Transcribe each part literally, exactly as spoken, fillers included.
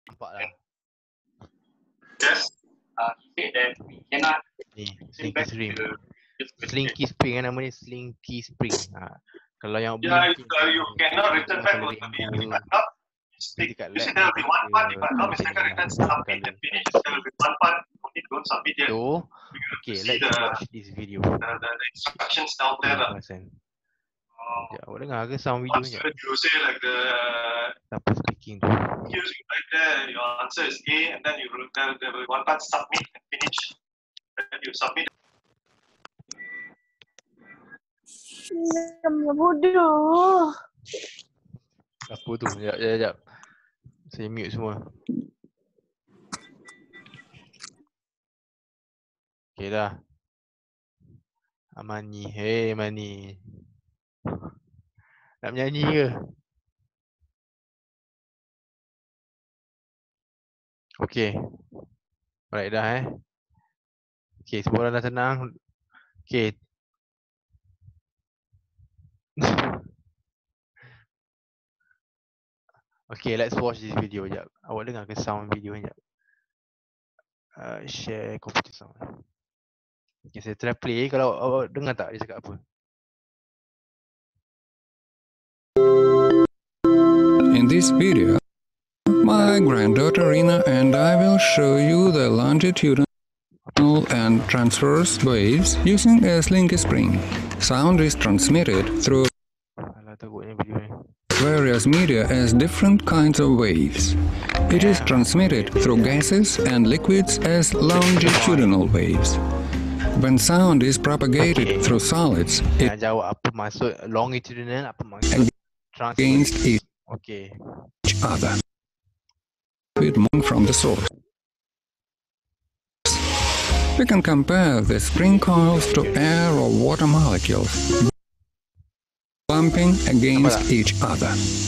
Nampak lah. Just uh, say that we cannot Ni, sing Slinky back Spring. the this question. Slinky Spring kan nama ni, Slinky Spring. Ha. Kalau yang Yeah, if blinking uh, you cannot yang return warna back colour will be rainbow. if I not Nanti mistake. kat You lab see ni there will be one part, if I dia not macam mistaken, ni return lah, submit colour. and finish. There will be one part, only don't submit yet. So, You have okay, to see let's the, watch this video. the, the, the instructions down there. Tengok lah. perasan. Uh, Sekejap, awak dengar ke sound video once ni? you say like the Siapa speaking tu? using right there, your answer is A, and then you will there, there will be one part submit and finish. Then you submit. Namanya bodoh. Apa tu? Sekejap, sekejap, sekejap. Saya mute semua. Okay dah. Amani, hey Mani. Nak menyanyi ke? Okay. Alright dah eh. Okay, semua orang dah tenang. Okay. Okay, let's watch this video jap. Awak dengar ke sound video ni jap? Uh, share computer sound. Okay, saya try play. Kalau awak dengar tak dia cakap apa? In this video, my granddaughter Rina and I will show you the longitudinal and transverse waves using a Slinky Spring. Sound is transmitted through Alah, teruknya video ni. various media as different kinds of waves. It is transmitted through gases and liquids as longitudinal waves. When sound is propagated Okay. through solids, it Nak jawab apa maksud longitudinal, apa maksud transverse. against each Okay. other. It moves from the source. We can compare the spring coils to air or water molecules bumping against each other.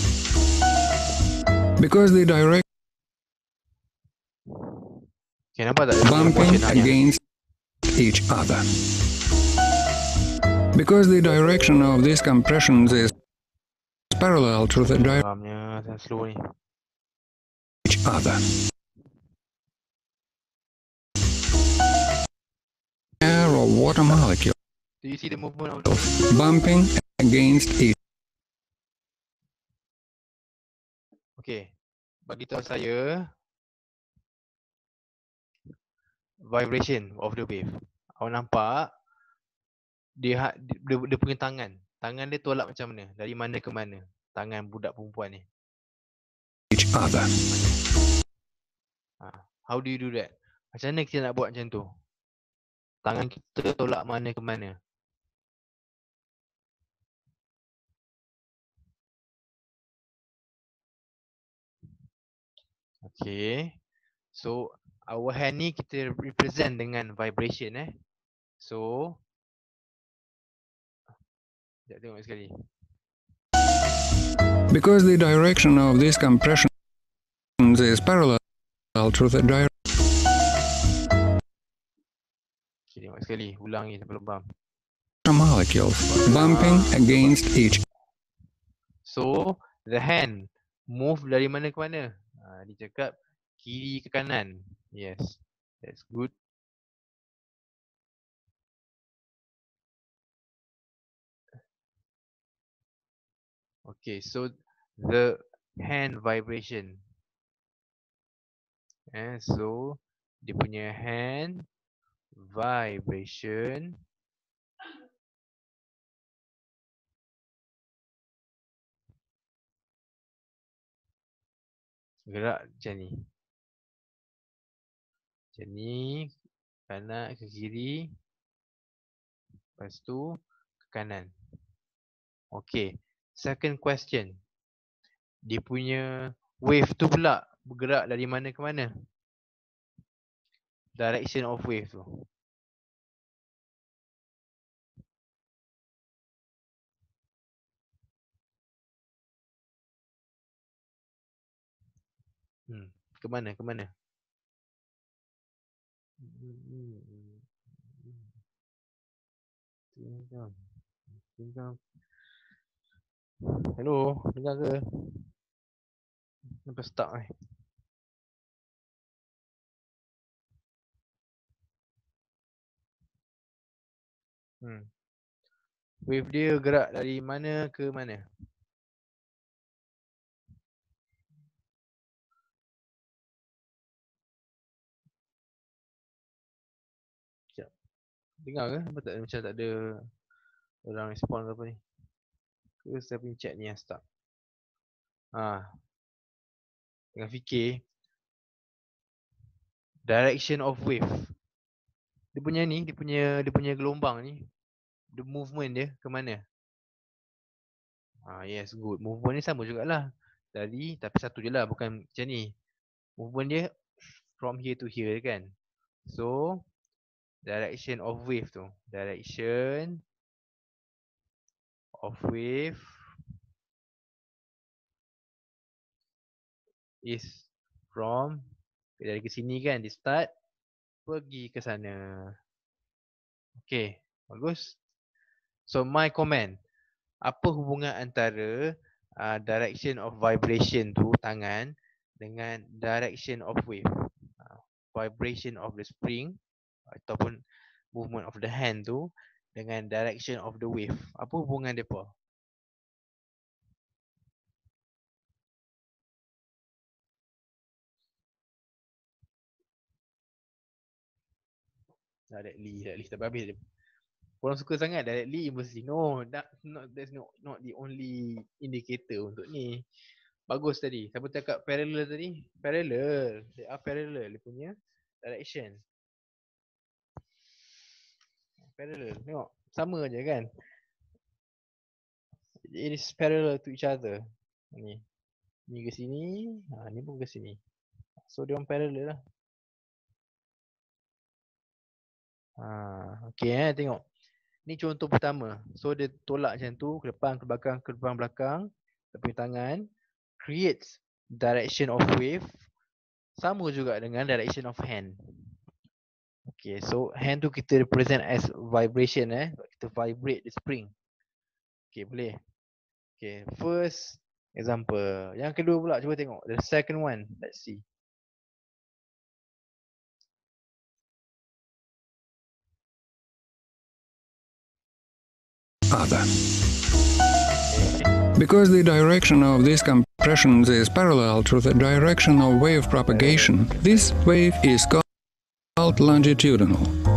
Because the direct Okay, nampak tak? Dia punya bumping motion hanya. against each other. Because the direction of these compressions is parallel to the direction Ramnya saya slow ni. of each other. Air or water molecule Do you see the movement of the bumping against each Okay. Bagi tahu saya vibration of the wave. Awak nampak dia, ha- dia, dia punya tangan. Tangan dia tolak macam mana? Dari mana ke mana? Tangan budak perempuan ni. each other. Ha. How do you do that? Macam mana kita nak buat macam tu? Tangan kita tolak mana ke mana? Okay. So, our hand ni kita represent dengan vibration eh. So, sekejap tengok sekali. Because the direction of these compressions is parallel to the direction Okay, tengok sekali. Ulang ni sebelum faham. of molecules bumping against each So, the hand move dari mana ke mana? Ha, dia cakap kiri ke kanan. Yes, that's good. Okay, so the hand vibration. Eh, so dia punya hand vibration gerak macam ni. Macam ni, kanan ke kiri. Lepas tu ke kanan. Okay, second question. Dia punya wave tu pula bergerak dari mana ke mana? Direction of wave tu. Hmm, ke mana? Ke mana? Hello, dengar ke? Nampak stuck eh. Hmm. Wave dia gerak dari mana ke mana? Sekejap. Dengar ke? Apa tak, macam tak ada orang respon ke apa ni? Ke saya punya chat ni yang stuck? Ha. Tengah fikir. Direction of wave. Dia punya ni, dia punya dia punya gelombang ni. The movement dia ke mana? Ah yes, good. Movement ni sama jugalah. Dari tapi satu je lah, bukan macam ni. Movement dia from here to here kan. So direction of wave tu. Direction of wave is from dari ke sini kan, dia start pergi ke sana. Okay, bagus. So my comment, apa hubungan antara uh, direction of vibration tu tangan dengan direction of wave? Uh, vibration of the spring ataupun movement of the hand tu dengan direction of the wave. Apa hubungan depa? Directly, directly tak habis. Orang suka sangat directly mesti. No, that not that's not not the only indicator untuk ni. Bagus tadi. Siapa cakap parallel tadi? Parallel. They are parallel dia punya direction. Parallel. Tengok. Sama je kan? It is parallel to each other. Ni. Ni ke sini. Ha, ni pun ke sini. So dia orang parallel lah. Ha, okay eh. Tengok. Ni contoh pertama. So dia tolak macam tu. Ke depan, ke belakang, ke depan, belakang. Tapi tangan. Creates direction of wave. Sama juga dengan direction of hand. Okay, so hand tu kita represent as vibration eh. Kita vibrate the spring. Okay, boleh. Okay, first example. Yang kedua pula, cuba tengok. The second one, let's see. Other. Because the direction of these compressions is parallel to the direction of wave propagation, this wave is called longitudinal.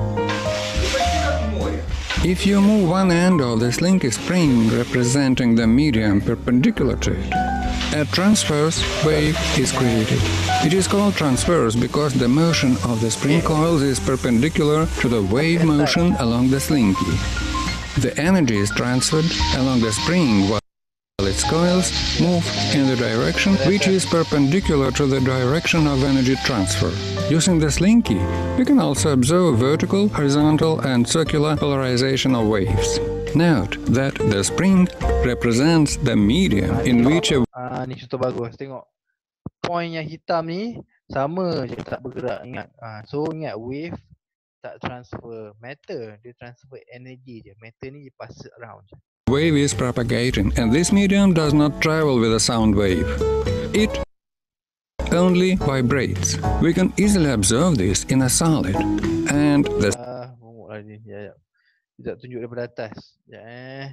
If you move one end of the slinky spring representing the medium perpendicular to it, a transverse wave is created. It is called transverse because the motion of the spring coils is perpendicular to the wave motion along the slinky. The energy is transferred along the spring while its coils move in the direction which is perpendicular to the direction of energy transfer. Using the slinky, we can also observe vertical, horizontal, and circular polarization of waves. Note that the spring represents the medium in which a Ah, ni contoh bagus. Tengok. Point yang hitam ni sama je, tak bergerak, ingat. Ah, so ingat wave tak transfer matter, dia transfer energy je. Matter ni dia pass around je. wave is propagating, and this medium does not travel with a sound wave. It only vibrates. We can easily observe this in a solid, and the Ah, bongok lah ni. Ya, ya. Sekejap tunjuk daripada atas. Sekejap eh.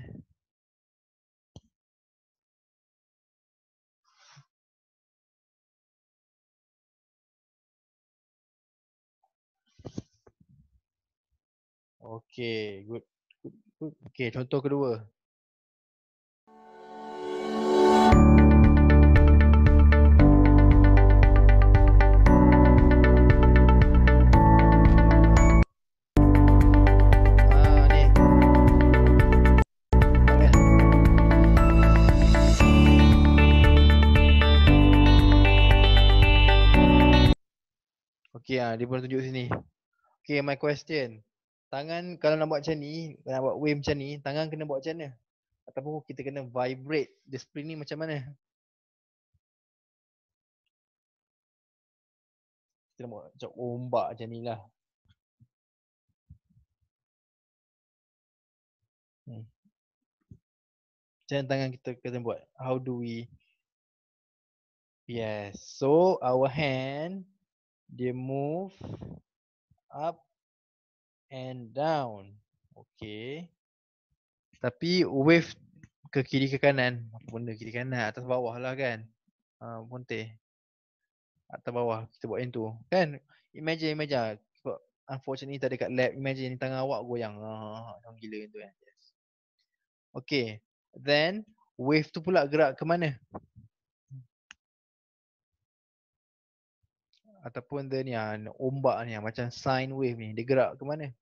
Okay, good. good, good. Okay, contoh kedua. Ah, ni. Tangan. Okay, ah, dia pun tunjuk sini. Okay, my question. Tangan kalau nak buat macam ni, nak buat wave macam ni, tangan kena buat macam mana? Ataupun kita kena vibrate the spring ni macam mana? Kita nak buat macam ombak macam ni lah. Hmm. Macam mana tangan kita kena buat? How do we? Yes. So our hand, dia move up and down. Okey. Tapi wave ke kiri ke kanan, apa benda kiri kanan, atas bawah lah kan. Ha, Ponteh. Atas bawah kita buat yang tu. Kan? Imagine, imagine. Sebab unfortunately tak ada kat lab. Imagine tangan awak goyang. Ha, macam gila tu kan. Yes. Okay. Then wave tu pula gerak ke mana? Ataupun dia ni ah, ombak ni ah, macam sine wave ni. Dia gerak ke mana?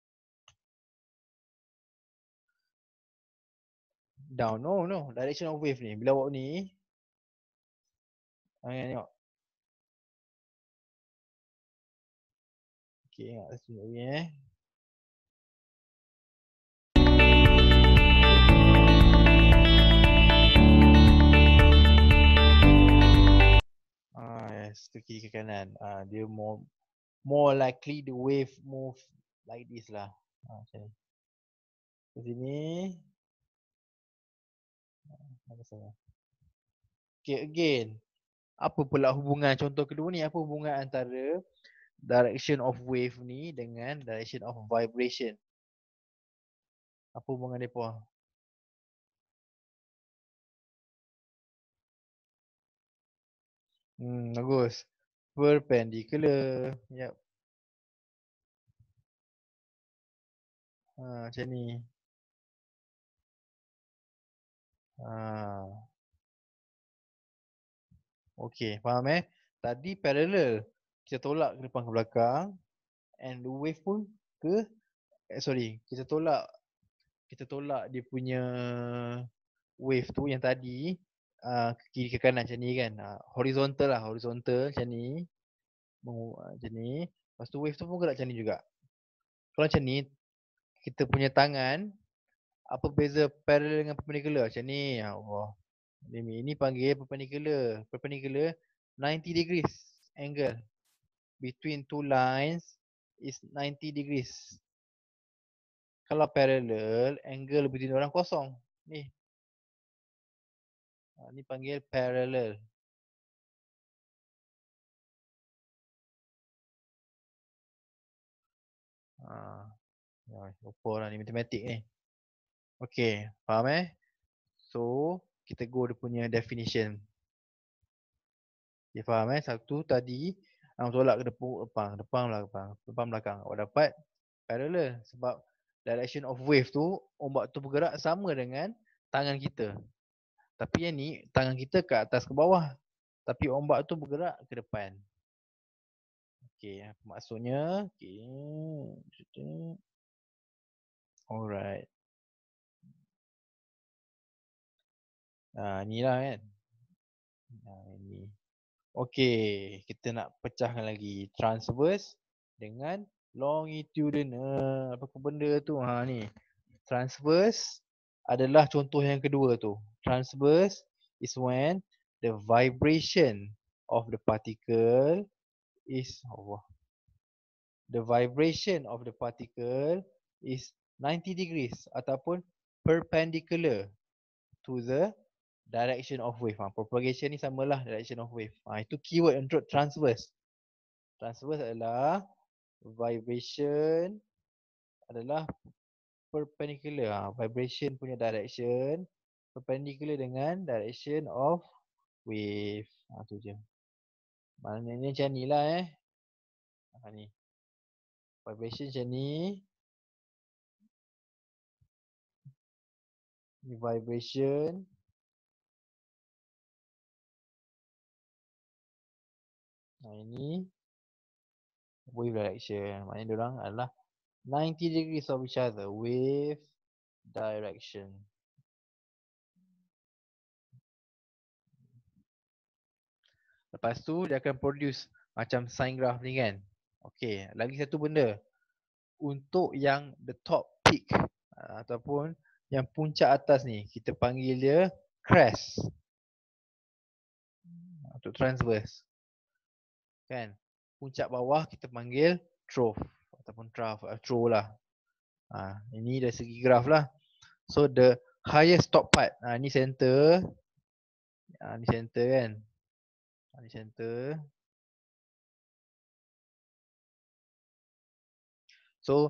Down. No, no. Direction of wave ni. Bila awak ni. Ha, tengok. Okay, tengok sini lagi eh. Ah, yes, tu kiri ke kanan. Ah, dia more more likely the wave move like this lah. Ah, macam ni. Ke sini. Ah, apa salah? Okay, again. Apa pula hubungan contoh kedua ni? Apa hubungan antara direction of wave ni dengan direction of vibration? Apa hubungan mereka? Hmm, bagus. Perpendicular. Yep. Ha, macam ni. Ha. Okay, faham eh? Tadi parallel. Kita tolak ke depan ke belakang. And the wave pun ke, eh, sorry, kita tolak kita tolak dia punya wave tu yang tadi uh, ke kiri ke kanan macam ni kan. Uh, horizontal lah, horizontal macam ni. Mengu- Macam ni. Lepas tu wave tu pun gerak macam ni juga. Kalau macam ni, kita punya tangan, apa beza parallel dengan perpendicular? Macam ni. Ya Allah. Ini, ini panggil perpendicular. Perpendicular ninety degrees angle. Between two lines is ninety degrees. Kalau parallel, angle between orang kosong. Ni. Ha, ni panggil parallel. Ha. Ya, lupa lah ni matematik ni. Okay, faham eh? So, kita go dia punya definition. Okay, faham eh? Satu tadi, ang tolak ke depan, depan, depan belakang, depan belakang. Awak dapat parallel sebab direction of wave tu, ombak tu bergerak sama dengan tangan kita. Tapi yang ni, tangan kita ke atas ke bawah. Tapi ombak tu bergerak ke depan. Okay, apa maksudnya? Okay. Alright. Ha, ni lah kan. Ha, ini. Okay, kita nak pecahkan lagi. Transverse dengan longitudinal. Apa benda tu? Ha ni. Transverse adalah contoh yang kedua tu. Transverse is when the vibration of the particle is Allah. The vibration of the particle is ninety degrees ataupun perpendicular to the direction of wave. Ha, propagation ni samalah direction of wave. Ha, itu keyword untuk transverse. Transverse adalah vibration adalah perpendicular. Ha, vibration punya direction perpendicular dengan direction of wave. Ha, tu je. Maknanya macam ni lah eh. Ha, ni. Vibration macam ni. Ni vibration. Ha, ini wave direction. Maknanya diorang adalah ninety degrees of each other. Wave direction. Lepas tu dia akan produce macam sine graph ni kan. Okay, lagi satu benda. Untuk yang the top peak uh, ataupun yang puncak atas ni, kita panggil dia crest. Untuk transverse. Kan? Puncak bawah kita panggil trough ataupun trough, uh, trough lah. Ha, ini dari segi graf lah. So the highest top part, ha, ni center. Ha, ni center kan. Ha, ni center. So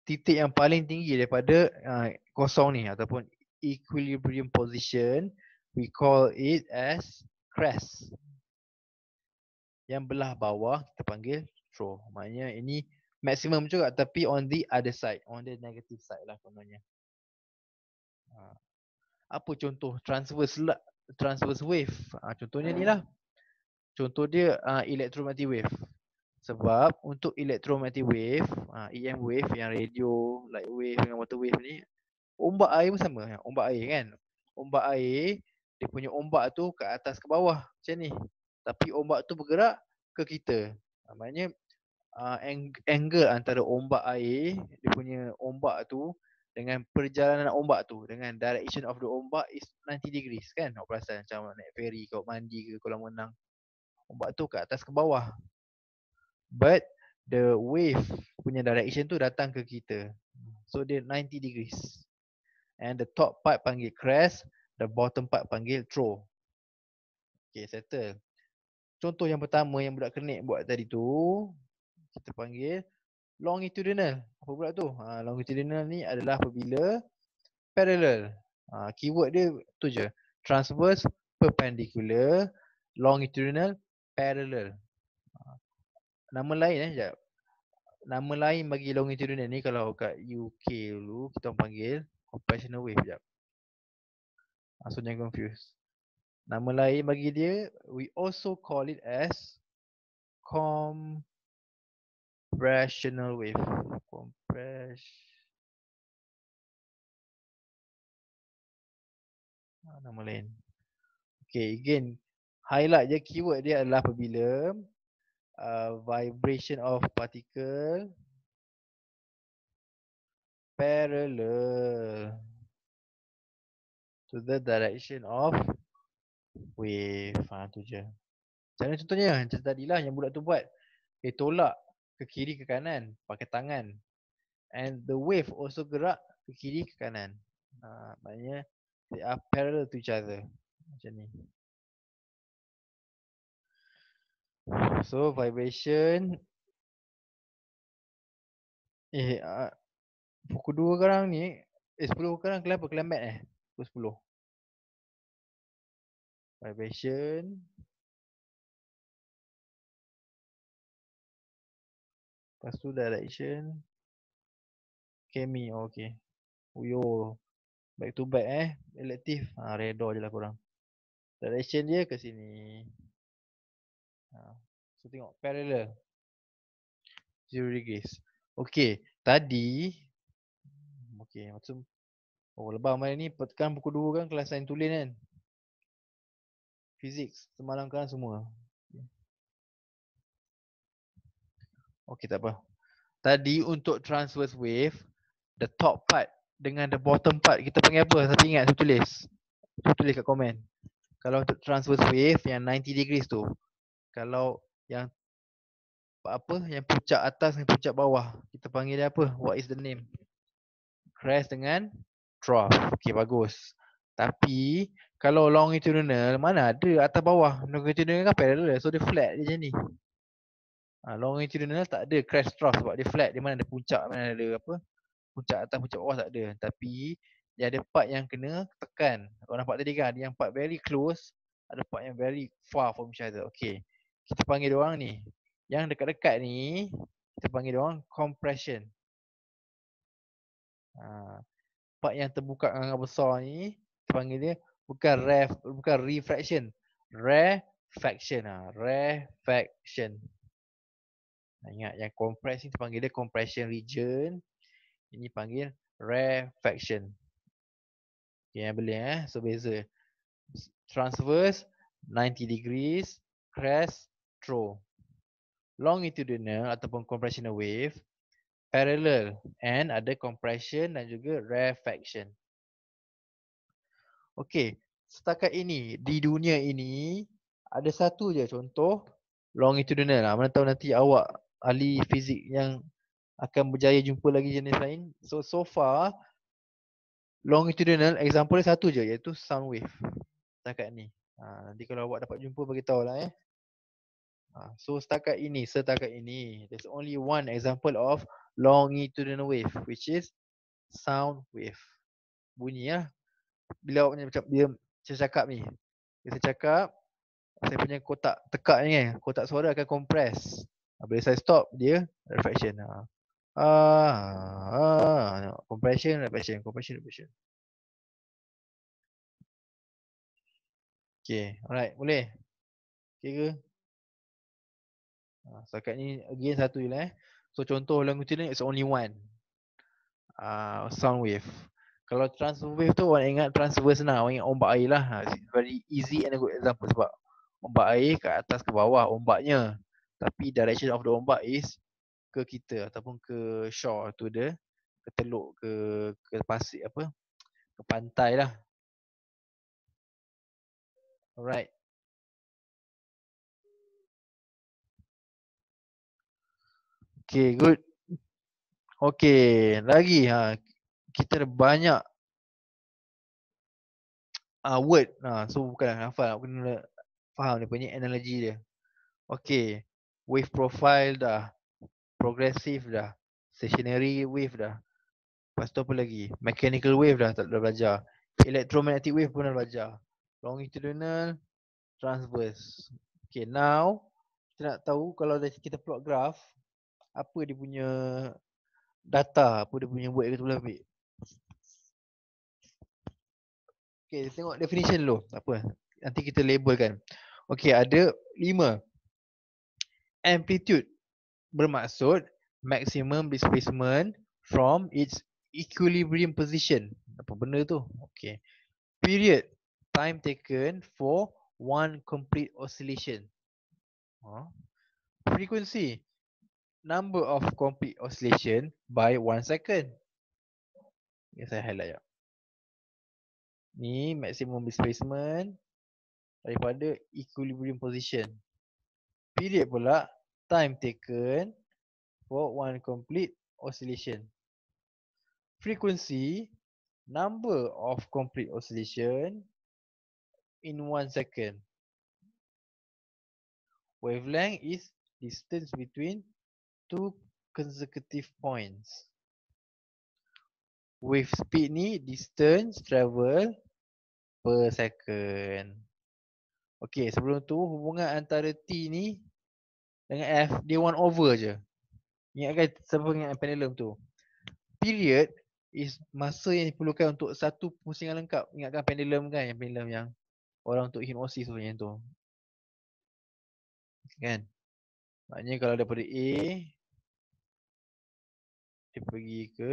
titik yang paling tinggi daripada uh, kosong ni ataupun equilibrium position, we call it as crest. Yang belah bawah kita panggil throw. Maknanya ini maksimum juga tapi on the other side, on the negative side lah kononnya. Uh, apa contoh transverse la- transverse wave? Uh, contohnya ni lah. Contoh dia uh, electromagnetic wave. Sebab untuk electromagnetic wave, uh, E M wave yang radio, light wave dengan water wave ni, ombak air pun sama. Ombak air kan. Ombak air, dia punya ombak tu ke atas ke bawah macam ni. Tapi ombak tu bergerak ke kita. Uh, maknanya uh, ang- angle antara ombak air, dia punya ombak tu dengan perjalanan ombak tu, dengan direction of the ombak is ninety degrees kan. Awak perasan macam naik ferry, kau mandi ke kolam renang. Ombak tu ke atas ke bawah. But the wave punya direction tu datang ke kita. So dia ninety degrees. And the top part panggil crest, the bottom part panggil throw. Okay, settle. Contoh yang pertama yang budak kenik buat tadi tu, kita panggil longitudinal. Apa pula tu? Ha, longitudinal ni adalah apabila parallel. Ha, keyword dia tu je. Transverse, perpendicular, longitudinal, parallel. Nama lain eh, sekejap. Nama lain bagi longitudinal ni kalau kat U K dulu kita orang panggil compressional wave sekejap. Ah, so jangan confuse. Nama lain bagi dia, we also call it as compressional wave. Compress. Ah, nama lain. Okay, again, highlight je keyword dia adalah apabila uh, vibration of particle parallel to the direction of wave. Ha, tu je. Macam mana contohnya? Macam tadi lah yang budak tu buat. Dia tolak ke kiri ke kanan pakai tangan. And the wave also gerak ke kiri ke kanan. Ha, maknanya they are parallel to each other. Macam ni. So vibration. Eh, uh, pukul dua sekarang ni. Eh, sepuluh sekarang kelas apa? Kelas mat eh? Pukul sepuluh. Vibration. Lepas tu direction. Chemi, oh, okay. Uyo. Back to back eh. Elective. Ha, redor je lah korang. Direction dia ke sini. Ha. So tengok. Parallel. Zero degrees. Okay. Tadi. Okay. Macam. Oh lebah malam ni. Kan pukul dua kan kelas sains tulen kan. Physics. Semalam kan semua. Okay tak apa. Tadi untuk transverse wave. The top part. Dengan the bottom part. Kita panggil apa? Siapa ingat? Saya tulis. Saya tulis kat komen. Kalau untuk transverse wave yang ninety degrees tu. Kalau yang apa yang puncak atas dan puncak bawah, kita panggil dia apa? What is the name? Crest dengan trough. Okey, bagus. Tapi kalau longitudinal mana ada atas bawah? Longitudinal kan parallel, so dia flat je macam ni. Ha, longitudinal tak ada crest trough sebab dia flat. Dia mana ada puncak, mana ada apa? Puncak atas, puncak bawah tak ada. Tapi dia ada part yang kena tekan. Kau nampak tadi kan? Ada yang part very close, ada part yang very far from each other. Okey. Kita panggil dia orang ni. Yang dekat-dekat ni kita panggil dia orang compression. Ha, part yang terbuka dengan besar ni kita panggil dia bukan ref, bukan refraction, rarefaction. Ha, rarefaction. Ha, ingat yang compress ni kita panggil dia compression region. Ini panggil rarefaction. Okay, yang boleh eh. So beza. Transverse ninety degrees, crest, throw. Longitudinal ataupun compressional wave parallel and ada compression dan juga rarefaction. Okey, setakat ini di dunia ini ada satu je contoh longitudinal lah. Mana tahu nanti awak ahli fizik yang akan berjaya jumpa lagi jenis lain. So so far longitudinal example dia satu je iaitu sound wave. Setakat ni. Ha, nanti kalau awak dapat jumpa bagi tahu lah eh. Ha, so setakat ini, setakat ini, there's only one example of longitudinal wave, which is sound wave. Bunyi lah. Bila awak macam bila saya cakap ni, bila saya cakap, saya punya kotak tekak ni kan, kotak suara akan compress. Bila saya stop, dia reflection. Ha. Ah, ah, ah, compression, reflection, compression, reflection. Okay, alright, boleh? Okay ke? Ha, setakat ni again satu je lah eh. So contoh longitudinal is only one. Uh, sound wave. Kalau transverse wave tu orang ingat transverse senang, orang ingat ombak air lah. Ha, it's very easy and a good example sebab ombak air ke atas ke bawah ombaknya. Tapi direction of the ombak is ke kita ataupun ke shore tu dia, ke teluk, ke ke pasir apa? Ke pantai lah. Alright. Okay, good. Okay, lagi ha, kita ada banyak uh, word. Ha, so bukanlah hafal, aku kena faham dia punya analogi dia. Okay, wave profile dah, progressive dah, stationary wave dah. Lepas tu apa lagi? Mechanical wave dah, dah belajar. Electromagnetic wave pun dah belajar. Longitudinal, transverse. Okay, now kita nak tahu kalau kita plot graph, apa dia punya data, apa dia punya word kita boleh ambil. Okay, tengok definition dulu. Apa? Nanti kita labelkan. Okay, ada lima. Amplitude bermaksud maximum displacement from its equilibrium position. Apa benda tu? Okay. Period, time taken for one complete oscillation. Huh? Frequency, number of complete oscillation by one second. Ini saya highlight ya. Ni maximum displacement daripada equilibrium position. Period pula, time taken for one complete oscillation. Frequency, number of complete oscillation in one second. Wavelength is distance between two consecutive points. Wave speed ni distance travel per second. Okay, sebelum tu hubungan antara T ni dengan F dia one over je. Ingatkan siapa ingat pendulum tu. Period is masa yang diperlukan untuk satu pusingan lengkap. Ingatkan pendulum kan, yang pendulum yang orang untuk hipnosis tu yang tu. Kan? Maknanya kalau daripada A dia pergi ke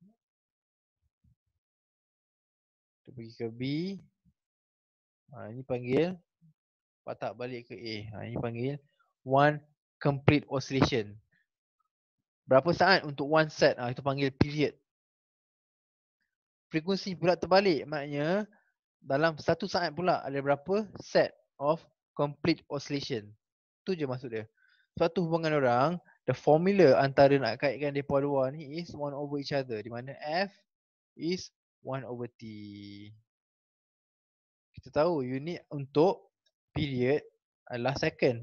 dia pergi ke B. Ha, ini panggil patah balik ke A. Ha, ini panggil one complete oscillation. Berapa saat untuk one set? Ha, itu panggil period. Frekuensi pula terbalik. Maknanya dalam satu saat pula ada berapa set of complete oscillation. Tu je maksud dia. Suatu hubungan orang, the formula antara nak kaitkan mereka dua ni is one over each other. Di mana F is one over T. Kita tahu unit untuk period adalah second.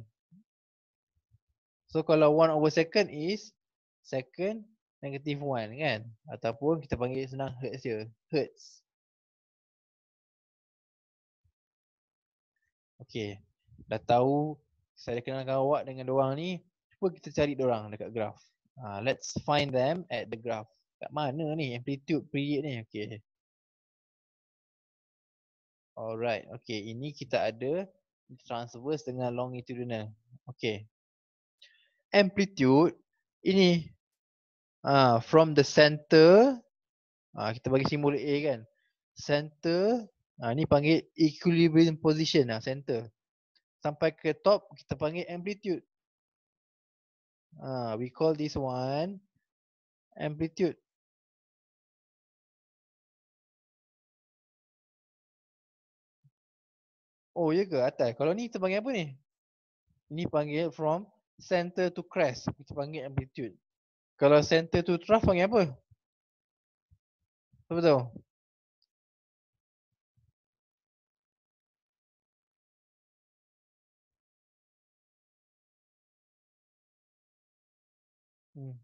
So kalau one over second is second negative one kan. Ataupun kita panggil senang hertz je. Hertz. Okay. Dah tahu saya kenalkan awak dengan diorang ni. Cuba kita cari diorang dekat graph. Ha, let's find them at the graph. Kat mana ni amplitude period ni? Okay. Alright. Okay. Ini kita ada transverse dengan longitudinal. Okay. Amplitude. Ini. Ha, from the center. Ha, kita bagi simbol A kan. Center. Ha, ni panggil equilibrium position. Ha, center. Sampai ke top kita panggil amplitude. Uh, we call this one amplitude. Oh ya ke atas? Kalau ni kita panggil apa ni? Ini panggil from center to crest. Kita panggil amplitude. Kalau center to trough panggil apa? Apa tahu? Hmm.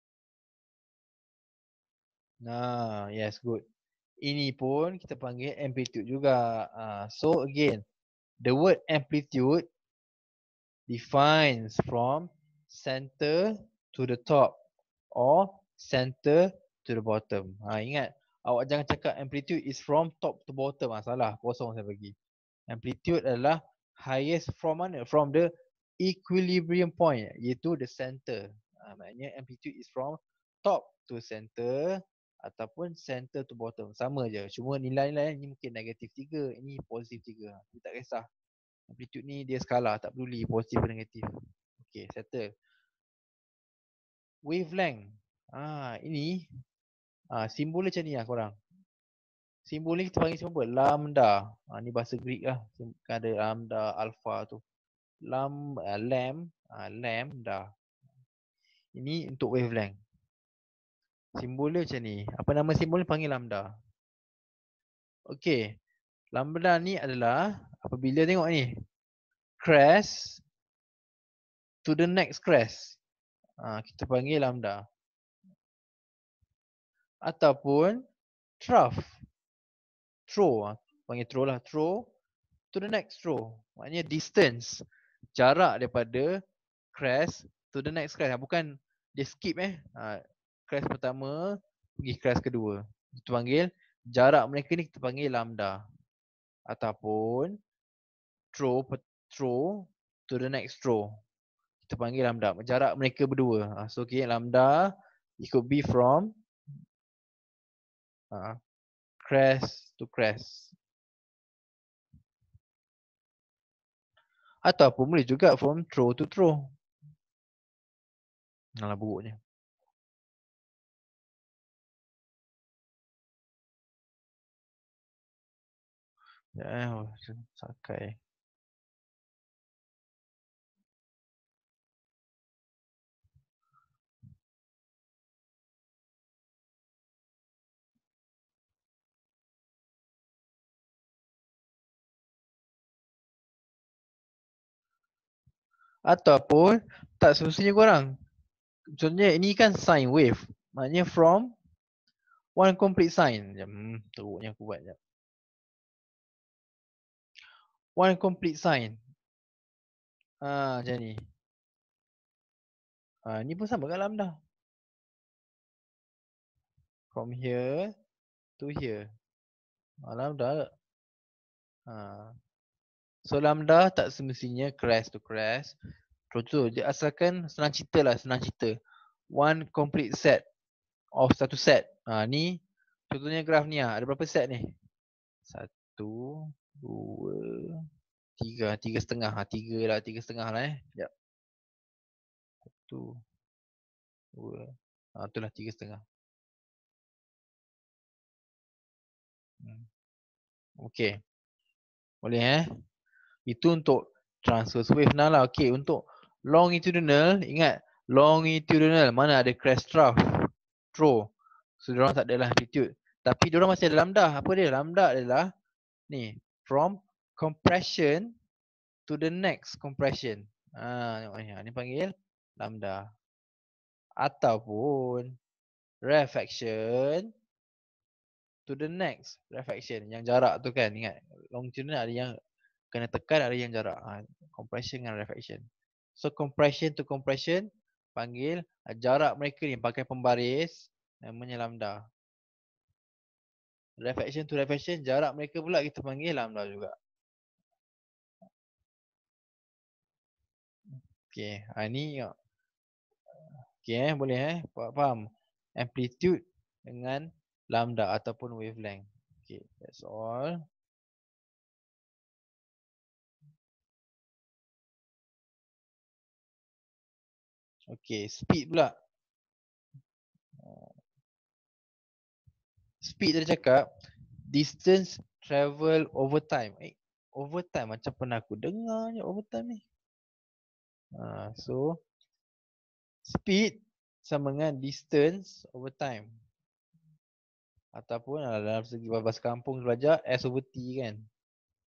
Nah, yes, good. Ini pun kita panggil amplitude juga. Uh, so again, the word amplitude defines from center to the top or center to the bottom. Ha, ingat, awak jangan cakap amplitude is from top to bottom. Ha, salah, kosong saya bagi. Amplitude adalah highest from mana? From the equilibrium point, iaitu the center. Ha, maknanya amplitude is from top to center ataupun center to bottom. Sama je. Cuma nilai-nilai ni mungkin negatif tiga, ini positif tiga. Kita tak kisah. Amplitude ni dia skala, tak peduli positif atau negatif. Okay, settle. Wavelength. Ah, ini ah, simbol macam ni lah korang. Simbol ni kita panggil simbol apa? Lambda. Ah, ni bahasa Greek lah. Kan ada lambda, alpha tu. Lam, ah, lam, ah, lambda. Ini untuk wavelength. Simbol dia macam ni. Apa nama simbol ni? Panggil lambda. Okay. Lambda ni adalah apabila tengok ni. Crest to the next crest. Ah, kita panggil lambda. Ataupun trough. Throw. Panggil throw lah. Throw to the next throw. Maknanya distance. Jarak daripada crest to the next crest. Bukan dia skip eh. Ha, crest pertama pergi crest kedua. Kita panggil jarak mereka ni kita panggil lambda. Ataupun throw throw to the next throw. Kita panggil lambda. Jarak mereka berdua. Ha, so okay, lambda it could be from ha, crest to crest. Ataupun boleh juga from throw to throw. Alah buruknya. Ya, oh, sakai. Ataupun tak semestinya korang. Contohnya ini kan sine wave. Maknanya from one complete sine. Hmm, teruknya aku buat sekejap. One complete sine. Ah, macam ni. Ah, ni pun sama kat lambda. From here to here. Ah, lambda. Ah. So lambda tak semestinya crest to crest. Contoh, dia asalkan senang cerita lah, senang cerita. One complete set of satu set. Ha, ni contohnya graf ni lah. Ada berapa set ni? Satu, dua, tiga. Tiga setengah. Ha, tiga lah, tiga setengah lah eh. Sekejap. Satu, dua. Ha, itulah tiga setengah. Hmm. Okay. Boleh eh. Itu untuk transverse wave nah lah. Okay, untuk longitudinal, ingat longitudinal mana ada crest trough, throw. So diorang tak adalah amplitude. Tapi diorang masih ada lambda. Apa dia? Lambda adalah ni, from compression to the next compression. Ha, tengok ni. Ni panggil lambda. Ataupun reflection to the next reflection. Yang jarak tu kan, ingat longitudinal ada yang kena tekan, ada yang jarak. Ha, compression dengan reflection. So compression to compression panggil ha, jarak mereka ni pakai pembaris namanya lambda. Reflection to reflection jarak mereka pula kita panggil lambda juga. Okay, ha, ni okay eh, boleh eh, faham? Amplitude dengan lambda ataupun wavelength. Okay, that's all. Okay, speed pula. Speed tadi cakap distance travel over time. Eh, over time macam pernah aku dengar je over time ni. Ha, so speed sama dengan distance over time. Ataupun dalam segi bahasa kampung belajar S over T kan.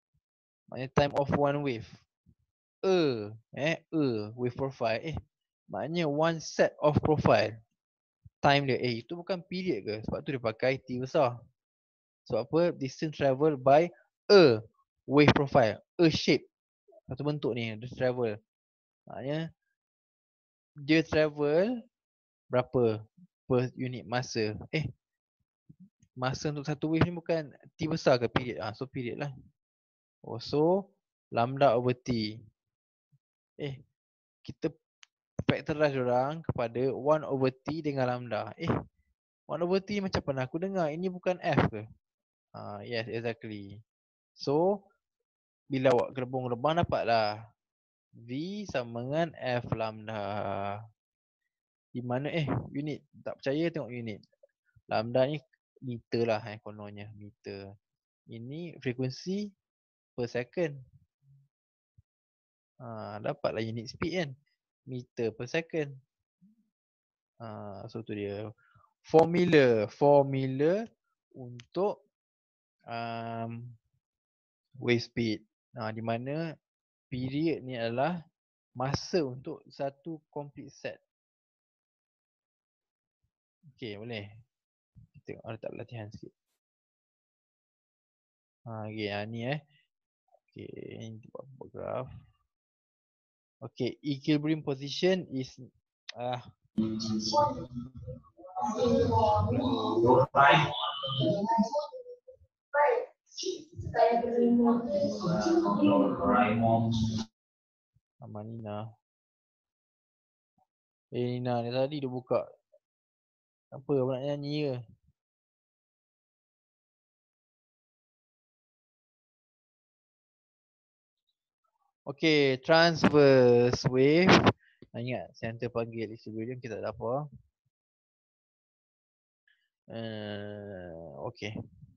Maknanya time of one wave. E, eh, E, wave profile. Eh, Maknanya one set of profile. Time dia, eh itu bukan period ke? Sebab tu dia pakai T besar. Sebab apa? Distance travel by a wave profile. A shape. Satu bentuk ni, dia travel. Maknanya dia travel berapa per unit masa. Eh, masa untuk satu wave ni bukan T besar ke period? Ah, so period lah. Oh, so lambda over T. Eh, kita factorize orang kepada one over T dengan lambda. Eh, one over T macam pernah aku dengar. Ini bukan F ke? Ah, yes, exactly. So, bila awak gerbong-gerbang dapatlah V sama dengan F lambda. Di mana eh unit? Tak percaya tengok unit. Lambda ni meter lah eh kononnya, meter. Ini frekuensi per second. Ha, dapatlah unit speed kan. Meter per second. Ha, so tu dia. Formula. Formula untuk um, wave speed. Ha, di mana period ni adalah masa untuk satu complete set. Okay, boleh. Kita tengok letak latihan sikit. Ha, okay, ha, ni eh. Okay, ini buat, buat graf. Okay, equilibrium position is ah. Amanina. Eh Nina ni tadi dia buka. Apa apa nak nyanyi ke? Okay, transverse wave. Ingat center panggil equilibrium kita tak ada apa. Uh, okay.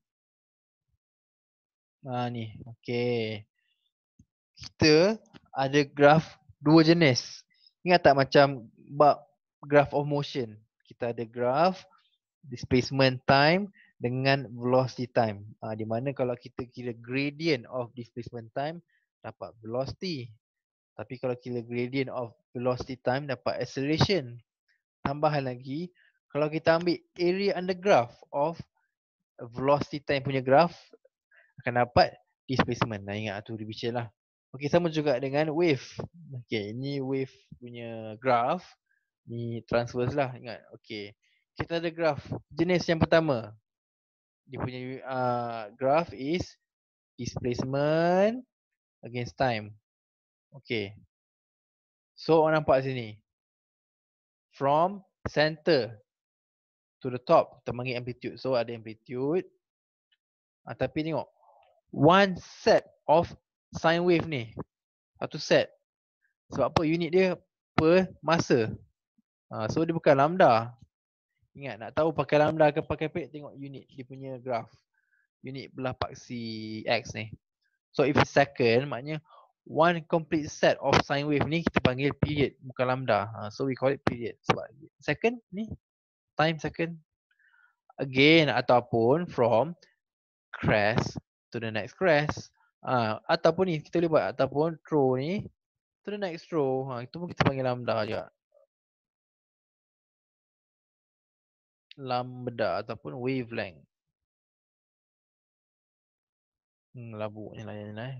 Ha ni, okay. Kita ada graf dua jenis. Ingat tak macam bab graph of motion. Kita ada graph displacement time dengan velocity time. Ha, di mana kalau kita kira gradient of displacement time dapat velocity. Tapi kalau kira gradient of velocity time dapat acceleration. Tambahan lagi, kalau kita ambil area under graph of velocity time punya graph akan dapat displacement. Nah ingat tu dibincang lah. Okey, sama juga dengan wave. Okey, ini wave punya graph. Ni transverse lah, ingat. Okey. Kita ada graph jenis yang pertama. Dia punya uh, graph is displacement against time. Okey. So orang nampak sini. From center to the top, kita panggil amplitude. So ada amplitude. Ah, tapi tengok. One set of sine wave ni. Satu set. Sebab apa? Unit dia per masa. Ha, so dia bukan lambda. Ingat nak tahu pakai lambda ke pakai pek, tengok unit dia punya graph. Unit belah paksi X ni. So if it's second, maknanya one complete set of sine wave ni kita panggil period, bukan lambda. Ha, so we call it period. Sebab second ni, time second. Again, ataupun from crest to the next crest. Ha, ataupun ni kita boleh buat, ataupun throw ni to the next throw. Ha, itu pun kita panggil lambda juga. Lambda ataupun wavelength. Hmm, labu ni lah yang ni.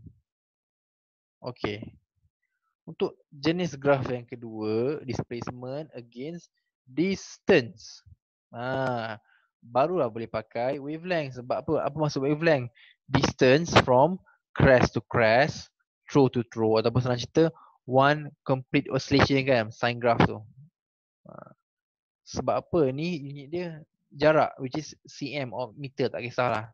Okey. Untuk jenis graf yang kedua, displacement against distance. Ha, barulah boleh pakai wavelength. Sebab apa? Apa maksud wavelength? Distance from crest to crest, throw to throw, ataupun senang cerita one complete oscillation kan, sine graph tu. Ha. Sebab apa? Ni unit dia jarak, which is cm or meter, tak kisahlah.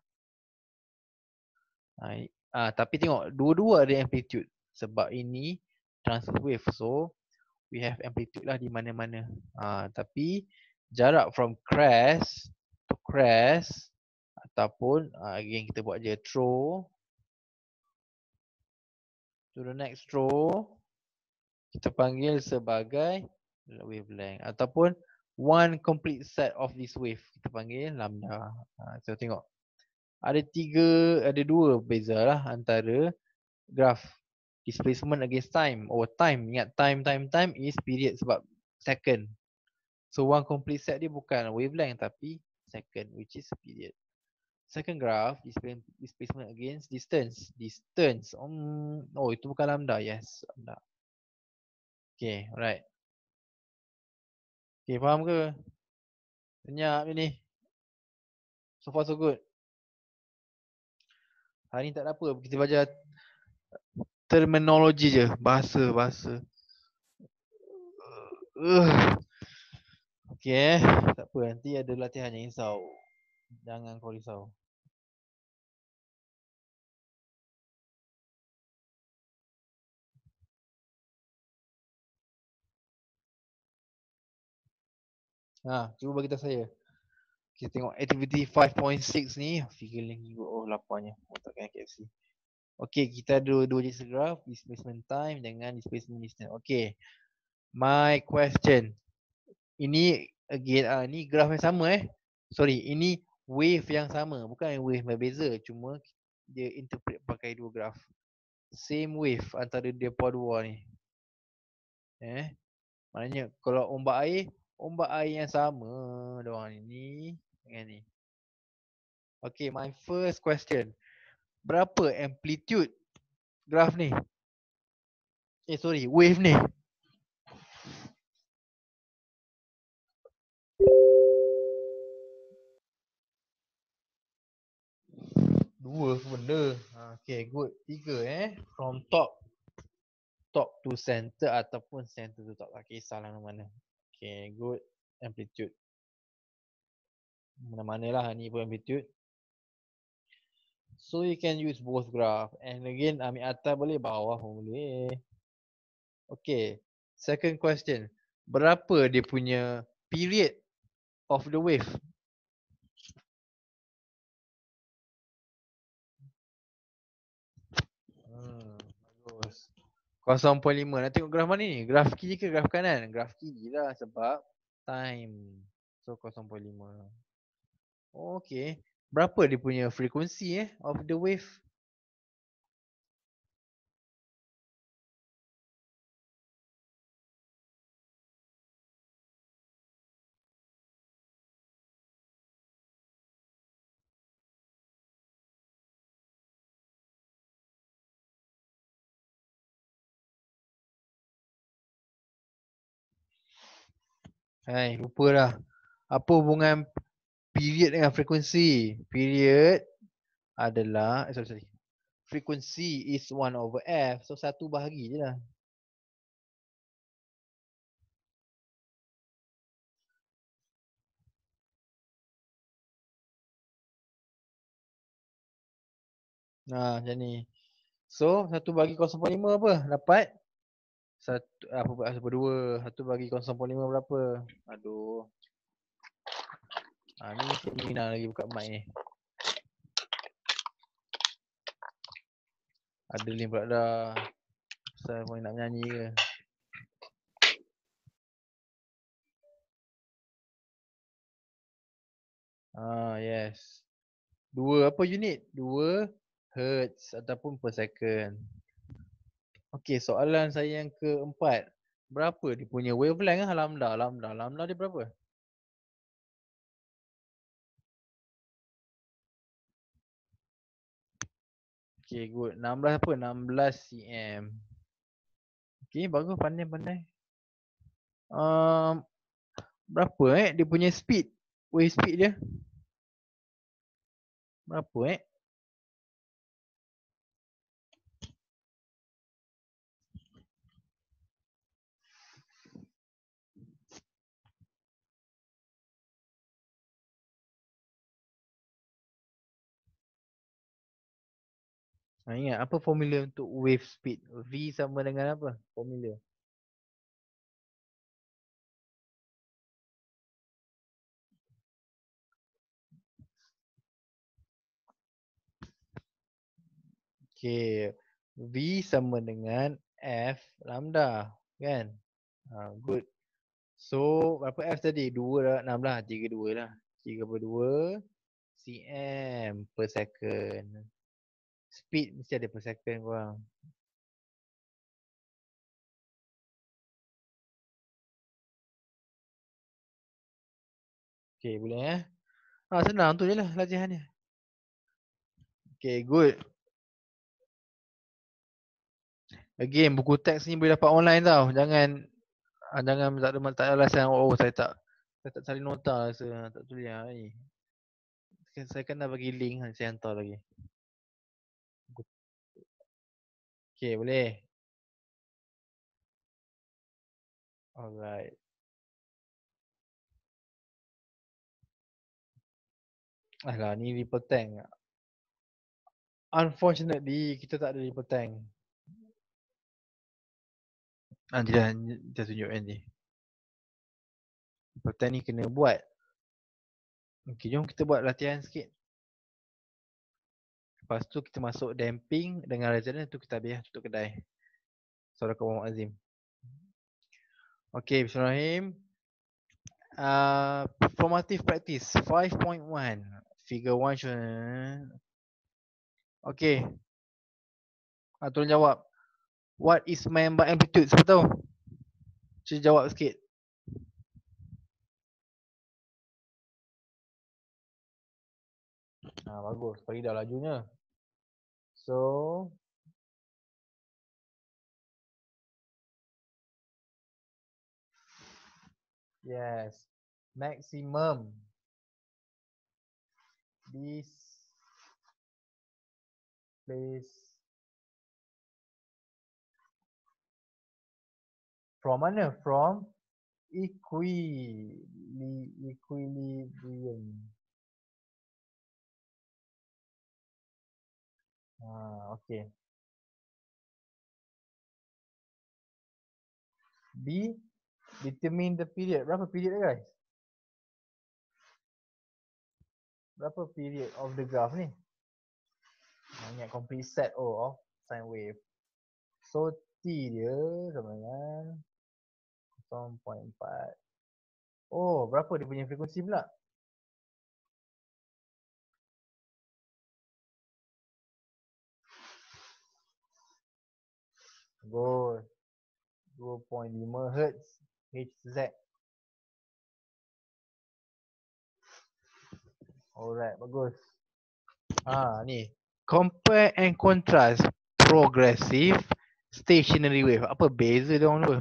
Ha, ha, tapi tengok dua-dua ada amplitude. Sebab ini transverse wave, so we have amplitude lah di mana-mana. Ha, tapi jarak from crest to crest ataupun ha, again kita buat je throw to the next throw, kita panggil sebagai wavelength. Ataupun one complete set of this wave, kita panggil lambda. Ha, so tengok ada tiga, ada dua beza lah antara graf Displacement against time. Oh, time. Ingat time, time, time is period sebab second. So one complete set dia bukan wavelength tapi second, which is period. Second graph, displacement, displacement against distance. Distance. Um, oh, itu bukan lambda. Yes, lambda. Okay, alright. Okay, faham ke? Senyap je ni. So far so good. Hari ni tak ada apa. Kita belajar terminologi je. Bahasa, bahasa. Uh. Okay eh. Tak apa. Nanti ada latihan yang risau. Jangan kau risau. Ha, cuba bagi tahu saya. Kita tengok activity five point six ni. Figure lagi. Oh, laparnya. Oh, takkan K F C. Okay, kita ada dua jenis graph. Displacement time dengan displacement distance. Okay. My question. Ini again, ah, ni graph yang sama eh. Sorry, ini wave yang sama. Bukan wave berbeza. Cuma dia interpret pakai dua graph. Same wave antara dia dua ni. Eh. Maknanya kalau ombak air, ombak air yang sama doang ni dengan ni. Okay, my first question. Berapa amplitude graph ni? Eh sorry, wave ni. Dua benda. Okay, good. Tiga eh. From top. Top to center ataupun center to top. Tak kisahlah mana. Okay, good. Amplitude. Mana-mana lah ni pun amplitude. So you can use both graph. And again, ambil atas boleh, bawah pun boleh. Okay. Second question. Berapa dia punya period of the wave? Hmm, bagus. kosong perpuluhan lima. Nak tengok graf mana ni? Graf kiri ke graf kanan? Graf kiri lah sebab time. So kosong perpuluhan lima. Okay. Berapa dia punya frekuensi eh of the wave? Hai, lupa dah. Apa hubungan period dengan frekuensi? Period adalah, eh, sorry, sorry. Frekuensi is one over F. So satu bahagi je lah. Nah, macam ni. So satu bagi kosong perpuluhan lima apa? Dapat satu apa apa dua. Satu bagi kosong perpuluhan lima berapa? Aduh. Ah ni Cik Mina lagi buka mic ni. Ada link pula dah. Pasal pun nak menyanyi ke? Ah yes. Dua apa unit? Dua hertz ataupun per second. Okey, soalan saya yang keempat. Berapa dia punya wavelength ah lambda? Lambda, lambda dia berapa? Okey, good. enam belas apa? enam belas cm. Okey, bagus, pandai-pandai. Um, berapa eh dia punya speed? Wave speed dia? Berapa eh? Ha, ingat apa formula untuk wave speed? V sama dengan apa? Formula. Okay. V sama dengan F lambda. Kan? Ha, good. So, berapa F tadi? dua dah. enam lah. tiga puluh dua lah. tiga puluh dua cm per second. Speed mesti ada per second korang. Okay, boleh eh. Ah, senang tu je lah latihan dia. Okay, good. Again, buku teks ni boleh dapat online tau. Jangan ah, jangan tak ada tak ada alasan oh saya tak saya tak cari nota rasa tak tulis ah ni. Saya kan dah bagi link saya hantar lagi. Okay, boleh. Alright. Alah, ni Ripple Tank. Unfortunately, kita tak ada Ripple Tank. Ah, dia dah tunjuk kan ni. Ripple Tank ni kena buat. Okay, jom kita buat latihan sikit. Lepas tu kita masuk damping dengan resonance tu kita habis tutup kedai. Surah Kawan Azim. Okay, bismillahirrahmanirrahim. Uh, formative practice five point one. Figure one show. Okay. Ah, tolong jawab. What is meant by amplitude? Siapa tahu? Cuba jawab sikit. Ah, bagus. Bagi dah lajunya. So, yes. Maximum. This place from mana? From equi equilibrium. Ah, okay. B, determine the period. Berapa period dia guys? Berapa period of the graph ni? Ingat complete set O of sine wave. So T dia sama dengan kosong perpuluhan empat. Oh, berapa dia punya frekuensi pula? Bagus. dua perpuluhan lima Hertz H Z. Alright, bagus. Ah, ni. Compare and contrast progressive stationary wave. Apa beza dia orang dua?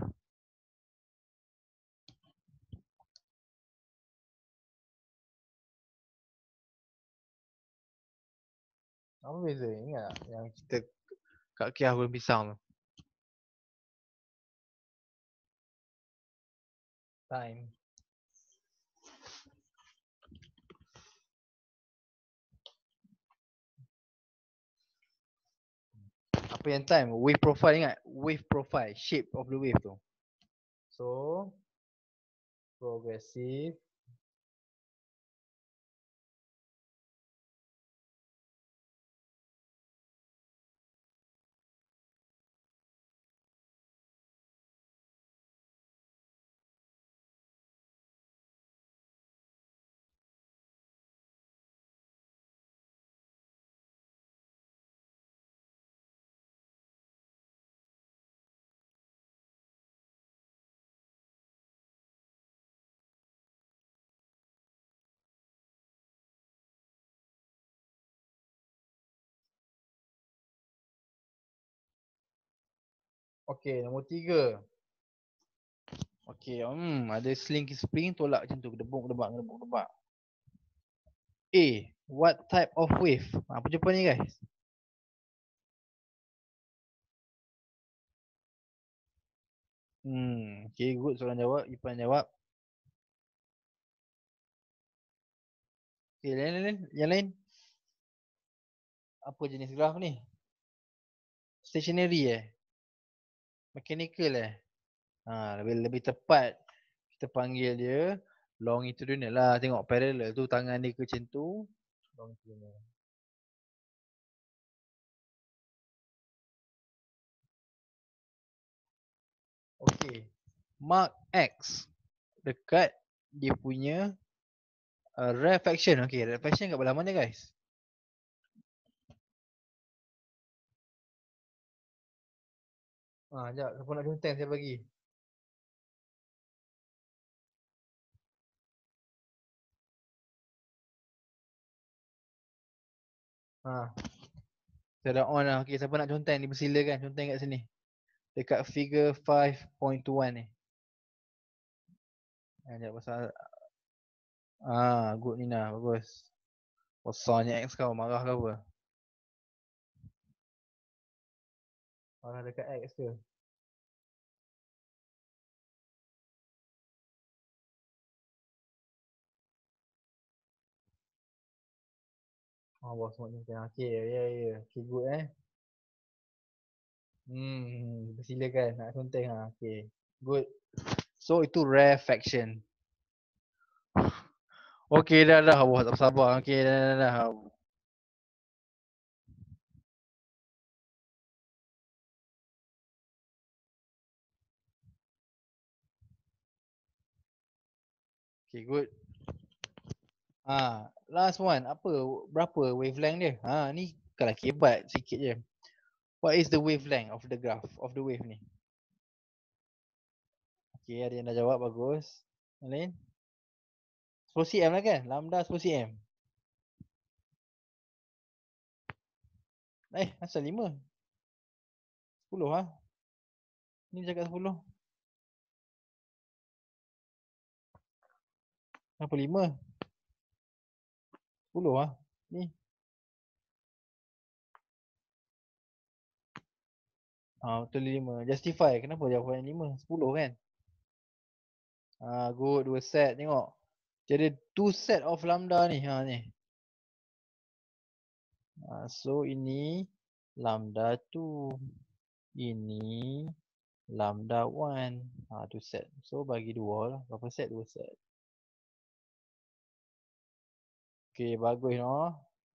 Apa beza? Ingat tak yang kita kat Kiah Goreng Pisang tu? Time. Apa yang time? Wave profile, ingat? Wave profile, shape of the wave tu. So, progressive okey, nombor tiga. Okey, hmm, ada slinky spring tolak macam tu, gedebuk gedebak gedebuk gedebak. A, what type of wave? Ha, apa jawapan ni guys? Hmm, okey, good soalan jawab, Ipan jawab. Okey, lain lain, yang lain. Apa jenis graf ni? Stationary eh? Mechanical eh? Ha, lebih lebih tepat kita panggil dia longitudinal lah. Tengok parallel tu tangan dia ke macam tu. Longitudinal. Okey. Mark X dekat dia punya uh, reflection. Okey, reflection kat belah mana guys? Ha, sekejap. Siapa nak content saya bagi. Ha. Saya dah on lah. Okay, siapa nak conteng ni persilakan conteng kat sini. Dekat figure five point two one ni. Sekejap pasal. Ah, good Nina, bagus. Besarnya X kau, marah ke apa? Marah dekat X ke? Oh, bos semua ni. Okay, ya, ya, ya. Okay, good eh. Hmm, silakan nak conteng ha. Okay, good. So, itu rarefaction. Okay, dah, dah. Bos tak sabar. Okay, dah, dah, dah. Okay, good. Ha, last one. Apa? Berapa wavelength dia? Ha, ni kalau kebat sikit je. What is the wavelength of the graph of the wave ni? Okay, ada yang dah jawab, bagus. Yang lain? sepuluh cm lah kan? Lambda sepuluh cm. Eh, asal lima? sepuluh lah. Ni cakap sepuluh. Kenapa lima? sepuluh lah. Ni. Ah, betul lima. Justify. Kenapa jawapan lima? sepuluh kan? Ah, good. Dua set. Tengok. Jadi two set of lambda ni. Ha ni. Ah, so ini lambda two. Ini lambda one. Ha, two set. So bagi dua lah. Berapa set? Dua set. Okay, bagus no.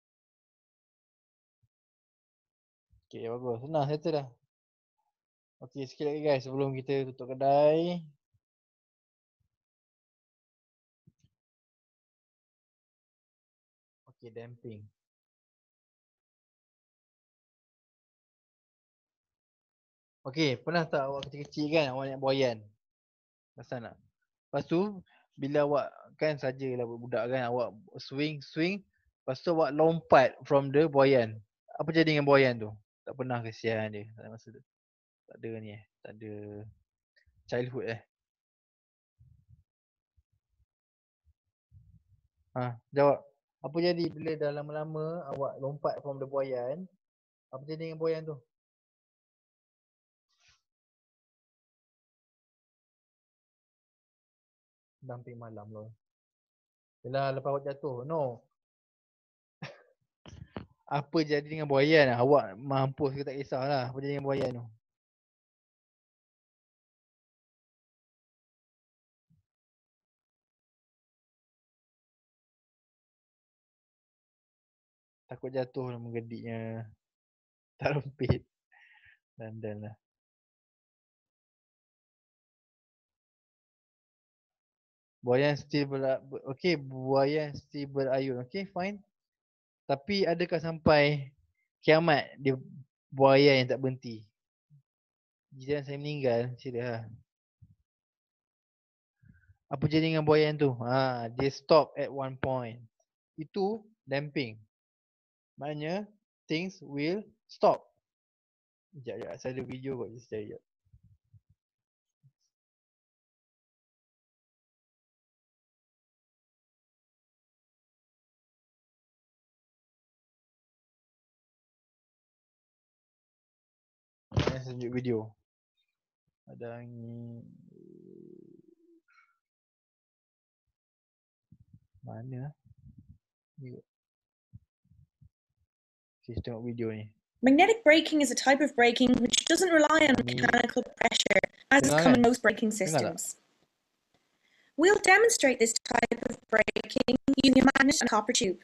Okay, bagus. Senang settle dah. Okay, sikit lagi guys sebelum kita tutup kedai. Okay, damping. Okay, pernah tak awak kecil-kecil kan awak naik buaian? Rasa nak? Lepas tu, bila awak kan sajalah budak kan awak swing, swing. Lepas tu awak lompat from the buaian. Apa jadi dengan buaian tu? Tak pernah kesian dia tak masa tu. Tak ada ni eh. Tak ada childhood eh. Ha, jawab. Apa jadi bila dah lama-lama awak lompat from the buaian? Apa jadi dengan buaian tu? Damping malam loh. Yelah lepas awak jatuh. No. Apa jadi dengan buaian? Awak mampus ke tak kisahlah. Apa jadi dengan buaian tu? Takut jatuh lah menggediknya. Tak rempit. Dan-dan lah. Buaian still ber... Okay, buaian still berayun. Okay, fine. Tapi adakah sampai kiamat dia buaian yang tak berhenti? Jika saya meninggal, sila lah. Apa jadi dengan buaian tu? Ha, dia stop at one point. Itu damping. Maknanya things will stop. Sekejap, sekejap. Saya ada video kot. Sekejap, sekejap. Saya tunjuk video. Ada angin. Mana? Ni. Okay, tengok video ni. Magnetic braking is a type of braking which doesn't rely on mechanical pressure, as is common in most braking systems. We'll demonstrate this type of braking using a magnet and copper tube.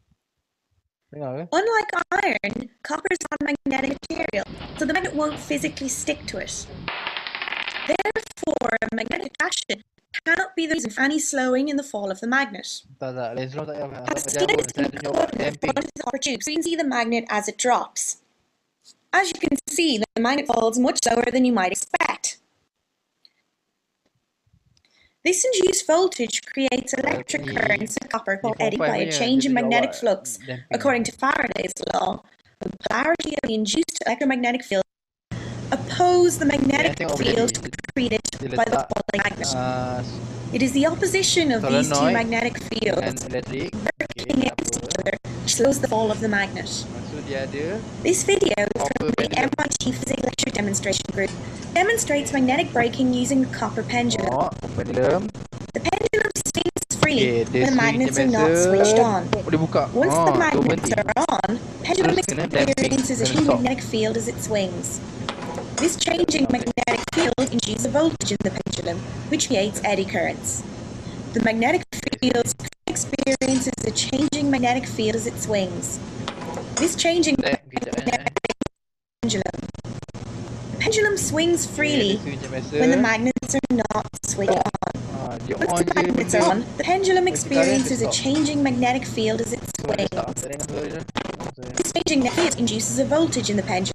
Unlike iron, copper is not a magnetic material, so the magnet won't physically stick to it. Therefore, magnetic attraction cannot be the reason for any slowing in the fall of the magnet. As seen in the copper tube, so you can see the magnet as it drops. As you can see, the magnet falls much slower than you might expect. This induced voltage creates electric currents of copper called eddy by a change in magnetic flux. According to Faraday's law, the polarity of the induced electromagnetic field oppose the magnetic field created by the falling magnet. Uh, It is the opposition of these two solenoid magnetic fields elektrik. working against each other which slows the fall of the magnet. Maksud dia ada This video copper from the pendulum. M I T Physics Lecture Demonstration Group demonstrates magnetic braking using the copper pendulum. Oh, pendulum. The pendulum swings freely Okay, dia when the swing magnets macam are not biasa. switched on. Boleh buka. Once Oh, the tu magnets berhenti. are on, pendulum Terus kena damping, experiences a kena changing stop. magnetic field as it swings. This changing magnetic field induces a voltage in the pendulum, which creates eddy currents. The magnetic field experiences a changing magnetic field as it swings. This changing Eh, kejap eh. magnetic pendulum. The pendulum swings Okay, freely dia swing macam biasa. when the magnets are not switched on. Ah, dia Once on the je magnets benda. are on, the pendulum Once the current, experiences a stop. changing magnetic field as it So, dia start. swings. Tak dengar suara dia. Suara This changing magnetic field induces a voltage in the pendulum.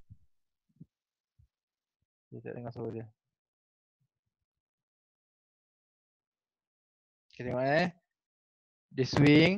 dia. Tak dengar suara dia. Okay, tengok eh. Dia swing.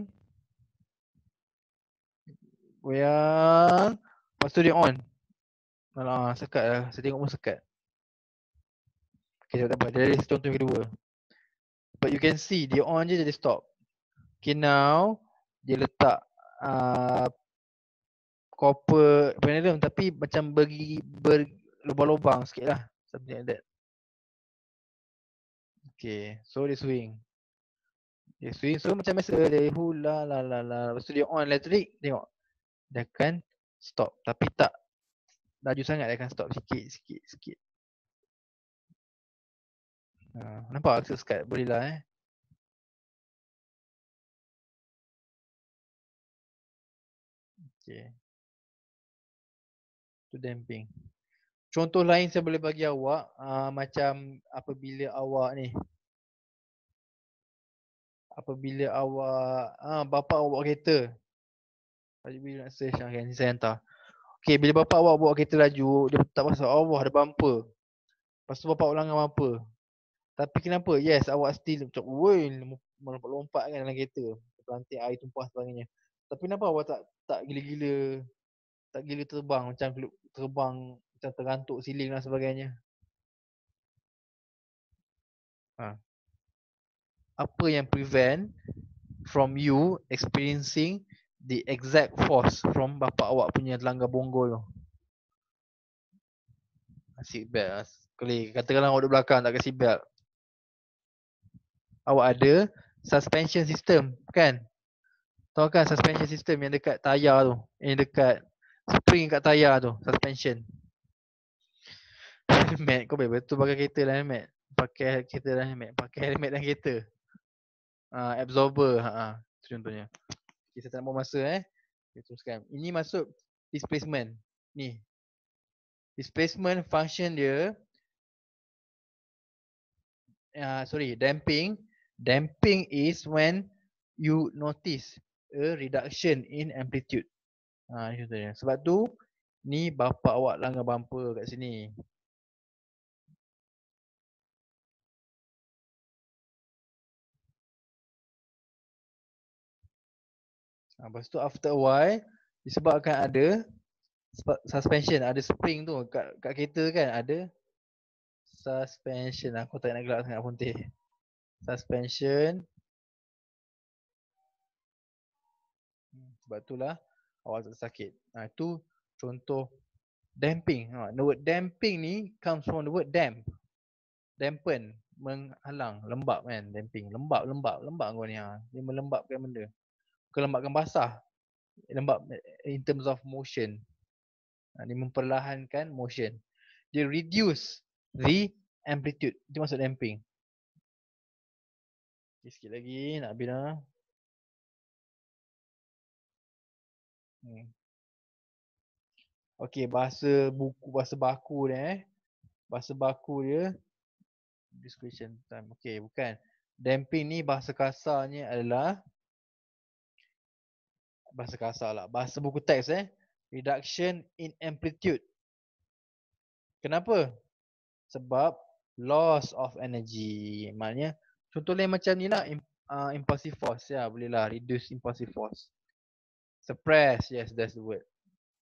Goyang. Lepas tu dia on. Alah, sekat lah. Saya tengok pun sekat. Okay, tak apa. Dia ada contoh yang kedua. But you can see, dia on je, dia stop. Okay, now, dia letak uh, copper pendulum tapi macam bagi berlubang-lubang sikit lah. Something like that. Okay, so dia swing. Dia swing, so macam biasa. Dia hula la la la. Lepas tu dia on elektrik, tengok. Dia akan stop. Tapi tak laju sangat, dia akan stop sikit, sikit, sikit. Ha, nampak akses kat? Boleh lah eh. Okay. Tu damping. Contoh lain saya boleh bagi awak uh, macam apabila awak ni apabila awak ah bapa awak bawa kereta. Apabila nak search kan ni saya hantar. Okey, bila bapa awak bawa kereta laju, dia tak pasal Allah ada bumper. Lepas tu bapa awak langgar bumper. Tapi kenapa? Yes, awak still macam woi melompat-lompat kan dalam kereta. Pelantik air tumpah sebagainya. Tapi kenapa awak tak tak gila-gila tak gila terbang macam terbang macam tergantuk siling dan sebagainya. Ha. Apa yang prevent from you experiencing the exact force from bapa awak punya langgar bonggol tu? Seat belt. Kali katakanlah awak duduk belakang tak kasi belt. Awak ada suspension system kan? Tahu kan suspension system yang dekat tayar tu, yang dekat spring kat tayar tu, suspension. Helmet, kau betul pakai kereta lah helmet. Pakai kereta lah helmet, pakai helmet dalam kereta. Uh, absorber, ha, ha. Contohnya. Okay, saya tak mau masa eh. Okay, teruskan. Ini masuk displacement. Ni. Displacement function dia uh, sorry, damping. Damping is when you notice a reduction in amplitude. Ha, ni contohnya. Sebab tu ni bapa awak langgar bumper kat sini. Ha, lepas tu after a while disebabkan ada suspension, ada spring tu kat, kat kereta kan ada suspension. Aku tak nak gelap sangat putih. Suspension. Sebab itulah awak tak sakit. Ha, itu contoh damping. Ha, the word damping ni comes from the word damp. Dampen, menghalang, lembap kan, damping. Lembap, lembap, lembap kau ni. Ha. Dia melembapkan benda. Bukan lembapkan basah. Lembap in terms of motion. Ha, dia memperlahankan motion. Dia reduce the amplitude. Itu maksud damping. Okay, sikit lagi nak habis dah. Hmm. Okay, bahasa buku, bahasa baku dia eh. Bahasa baku dia description time. Okay, bukan. Damping ni bahasa kasarnya adalah bahasa kasar lah. Bahasa buku teks eh. Reduction in amplitude. Kenapa? Sebab loss of energy. Maknanya Contoh lain macam ni lah, im, uh, impulsive force. Ya, boleh lah. Reduce impulsive force. Suppress, yes, that's the word.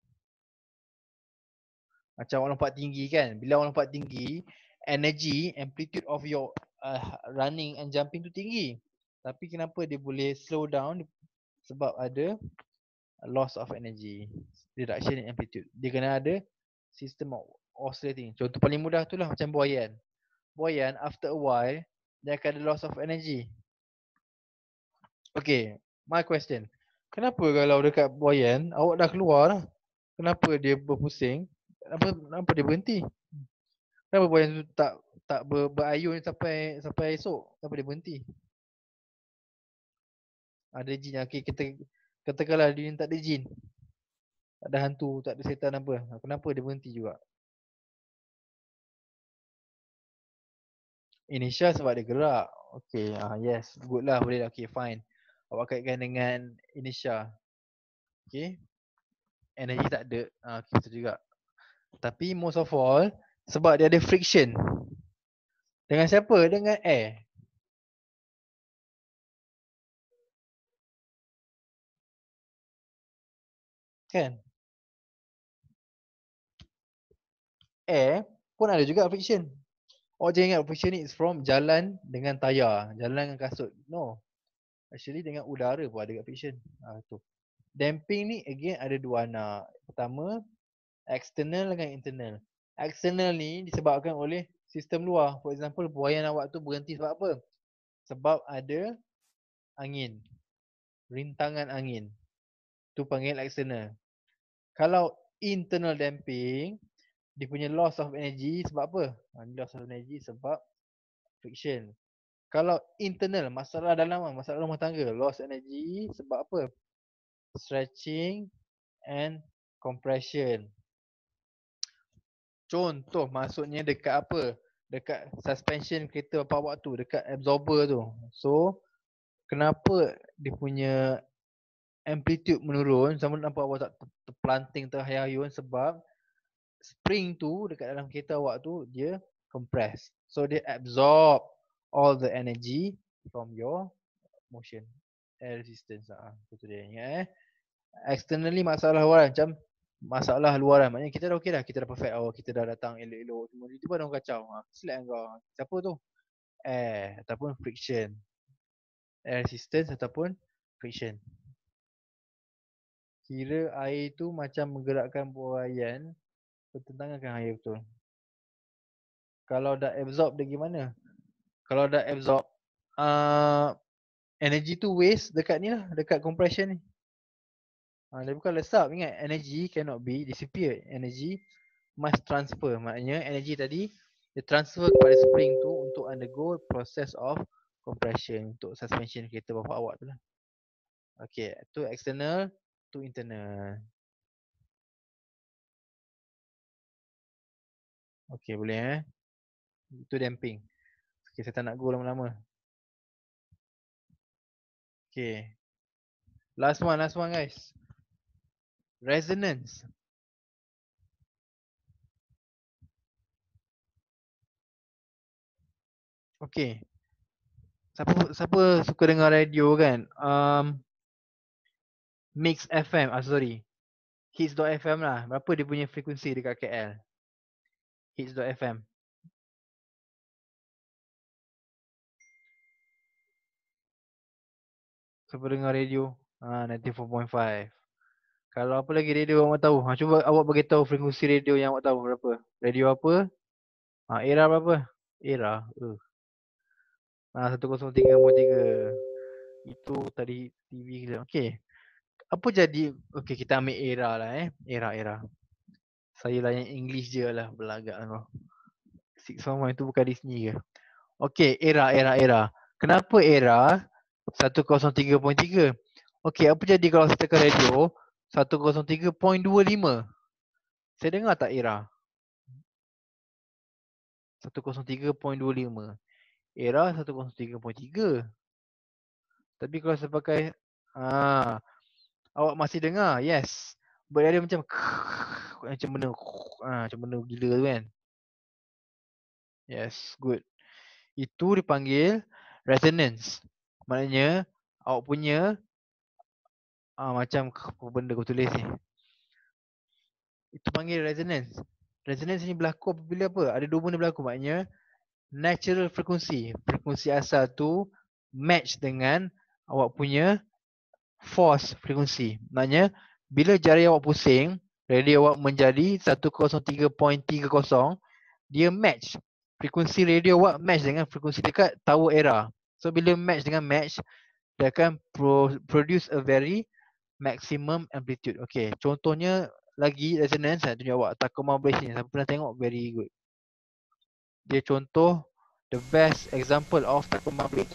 Macam orang lompat tinggi kan. Bila orang lompat tinggi, energy, amplitude of your uh, running and jumping tu tinggi. Tapi kenapa dia boleh slow down? Sebab ada loss of energy. Reduction in amplitude. Dia kena ada system of oscillating. Contoh paling mudah tu lah macam buaian. Buaian, after a while, dia akan ada loss of energy. Okay, my question. Kenapa kalau dekat buaian, awak dah keluar lah. Kenapa dia berpusing? Kenapa, kenapa dia berhenti? Kenapa buaian tu tak tak ber, berayun sampai sampai esok? Kenapa dia berhenti? Ada jin. Okay, kita katakanlah dia tak ada jin. Tak ada hantu, tak ada setan apa. Kenapa dia berhenti juga? Inertia sebab dia gerak. Okay, ah, yes. Good lah, boleh lah. Okay, fine. Awak kaitkan dengan inertia. Okay. Energi tak ada. Ah, okay, betul juga. Tapi most of all, sebab dia ada friction. Dengan siapa? Dengan air. Kan? Air pun ada juga friction. Awak jangan ingat friction ni is from jalan dengan tayar. Jalan dengan kasut. No. Actually dengan udara pun ada friction. Ah, tu. Damping ni again ada dua anak. Pertama, external dengan internal. External ni disebabkan oleh sistem luar. For example, buaian awak tu berhenti sebab apa? Sebab ada angin. Rintangan angin. Tu panggil external. Kalau internal damping, dia punya loss of energy sebab apa? Loss of energy sebab friction. Kalau internal, masalah dalam, masalah rumah tangga, loss energy sebab apa? Stretching and compression. Contoh maksudnya dekat apa? Dekat suspension kereta bapak awak tu, dekat absorber tu. So, kenapa dia punya amplitude menurun sama nampak awak tak terpelanting terhayun sebab spring tu dekat dalam kereta awak tu dia compress. So dia absorb all the energy from your motion. Air resistance ah. Betul dia ingat eh. Externally masalah luaran macam masalah luaran. Maknanya kita dah okey dah, kita dah perfect. Oh, kita dah datang elok-elok semua. Tiba-tiba dah kacau. Ha, slack kau. Siapa tu? Air ataupun friction. Air resistance ataupun friction. Kira air tu macam menggerakkan buaian bertentangan dengan air betul. Kalau dah absorb dia gimana? Kalau dah absorb uh, energy tu waste dekat ni lah, dekat compression ni. Ha, dia bukan lesap. Ingat, energy cannot be disappear. Energy must transfer. Maknanya energy tadi dia transfer kepada spring tu untuk undergo process of compression untuk suspension kereta bapak awak tu lah. Okay, tu external, tu internal. Okay, boleh eh. Itu damping. Okay, saya tak nak go lama-lama. Okay. Last one, last one guys. Resonance. Okay. Siapa siapa suka dengar radio kan? Um, Mix F M, ah sorry. Hits dot F M lah. Berapa dia punya frekuensi dekat K L? Hits dot F M. Siapa dengar radio? Ah, ninety four point five. Kalau apa lagi radio awak tahu? Ha, cuba awak bagi tahu frekuensi radio yang awak tahu berapa? Radio apa? Ha, era berapa? Era. Uh. Ah, seratus tiga point tiga. Itu tadi T V kita. Okey. Apa jadi? Okey, kita ambil era lah eh. Era-era. Saya layan English je lah, belagak kau. Six one one itu bukan Disney ke? Okey, era, era, era. Kenapa era seratus tiga point tiga? Okey, apa jadi kalau saya tekan radio seratus tiga point dua lima? Saya dengar tak era? seratus tiga point dua lima. Era seratus tiga point tiga. Tapi kalau saya pakai ah, awak masih dengar? Yes. Berada macam macam benda ah, macam benda gila tu kan. Yes, good. Itu dipanggil resonance. Maknanya awak punya ah, macam apa benda aku tulis ni. Itu panggil resonance. Resonance ni berlaku apabila apa? Ada dua benda berlaku. Maknanya natural frequency. Frekuensi asal tu match dengan awak punya force frekuensi. Maknanya bila jari awak pusing, radio awak menjadi seratus tiga titik tiga kosong, dia match. Frekuensi radio awak match dengan frekuensi dekat tower era. So bila match dengan match, dia akan pro produce a very maximum amplitude. Okay, contohnya lagi resonance, saya tunjuk awak Tacoma Bridge ni. Siapa pernah tengok? Very good. Dia contoh the best example of Tacoma Bridge.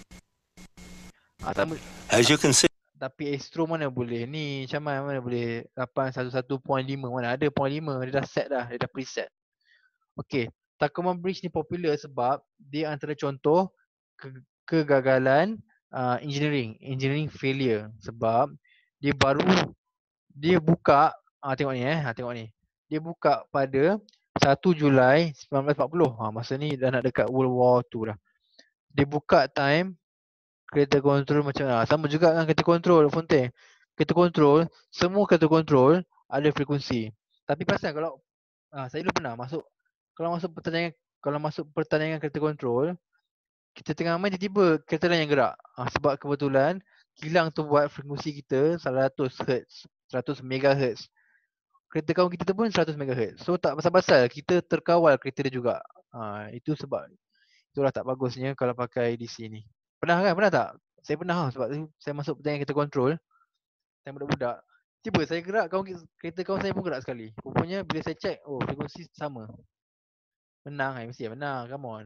Ah, sama, As you can see, tapi Astro mana boleh? Ni macam mana, mana boleh lapan satu satu titik lima? Mana ada point lima? Dia dah set dah, dia dah preset. Okay, Tacoma Bridge ni popular sebab dia antara contoh ke kegagalan uh, engineering, engineering failure. Sebab dia baru dia buka, ah tengok ni eh, ha, tengok ni. Dia buka pada satu Julai sembilan belas empat puluh. Ha, masa ni dah nak dekat World War Two dah. Dia buka time kereta kontrol macam ah sama juga dengan kereta kontrol Fontaine. Kereta kontrol, semua kereta kontrol ada frekuensi. Tapi pasal kalau ah saya dulu pernah masuk kalau masuk pertandingan kalau masuk pertandingan kereta kontrol, kita tengah main tiba-tiba kereta lain yang gerak. Ah sebab kebetulan kilang tu buat frekuensi kita seratus hertz, seratus megahertz. Kereta kawan kita tu pun seratus megahertz. So tak pasal-pasal kita terkawal kereta dia juga. Ah itu sebab itulah tak bagusnya kalau pakai D C ni. Pernah kan? Pernah tak? Saya pernah lah sebab saya masuk pertandingan kereta kontrol. Saya budak-budak. Tiba saya gerak, kawan kereta kawan saya pun gerak sekali. Rupanya bila saya check, oh frekuensi sama. Menang kan? Mesti menang. Come on.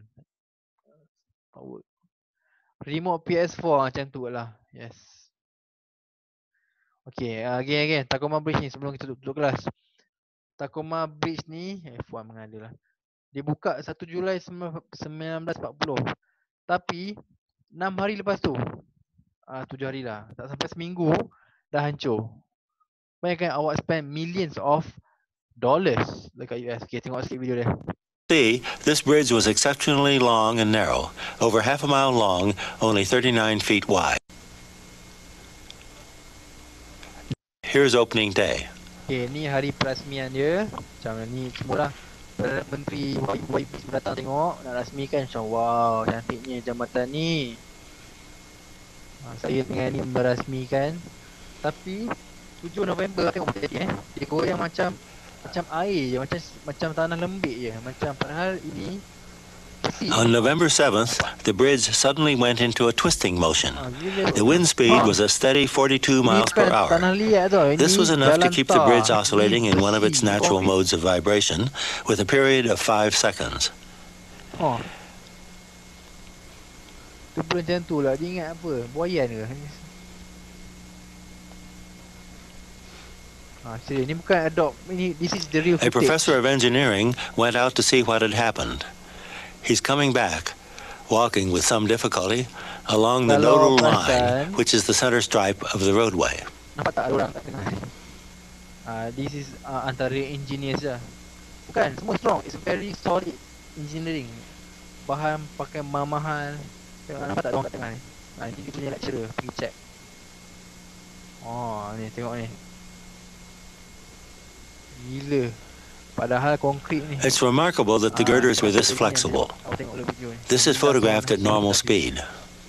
Power. Remote P S four macam tu lah. Yes. Okay, uh, again again. Tacoma Bridge ni sebelum kita duduk kelas. Tacoma Bridge ni, F one mengalir lah. Dia buka satu Julai sembilan belas empat puluh. Tapi enam hari lepas tu, ah tujuh hari lah, tak sampai seminggu dah hancur. Bayangkan awak spend millions of dollars dekat U S. Okay, tengok sikit video dia. see, this bridge was exceptionally long and narrow, over half a mile long, only thirty-nine feet wide. Here's opening day. Okay, ni hari perasmian dia. Macam ni semualah Perdana Menteri Y P semua datang tengok, nak rasmikan. Macam wow, cantiknya jambatan ni. Ha, saya dengan ni merasmikan. Tapi tujuh November tengok apa jadi eh. Dia goyang macam macam air je, macam macam tanah lembik je. Macam padahal ini besi. On November seventh, the bridge suddenly went into a twisting motion. Ha, gila. The wind speed was a steady forty-two miles per Ni bukan hour. tanah liat tau. Ini This was enough to jalan keep the tar. bridge Ini oscillating in one of its besi, natural concrete. modes of vibration with a period of five seconds. Oh. Tu pun macam tu lah. Dia ingat apa? Buayan ke? Ha, serius. Ni bukan adopt. Ini, this is the real A footage. professor of engineering went out to see what had happened. He's coming back, walking with some difficulty along the Kalau nodal perasan- line, which is the center stripe of the roadway. Nampak tak ada orang kat tengah ni? Ah, this is uh, antara engineers lah. Bukan, semua strong. It's very solid engineering. Bahan pakai mahal. Tengok, nampak tak ada orang kat tengah ni? Ah, ini dia punya lecturer, pergi check. Oh, ni tengok ni. Gila. Padahal konkrit ni. It's remarkable that the Ah, girders were this tengok flexible. Awak tengok dulu video ni. This is photographed at normal speed.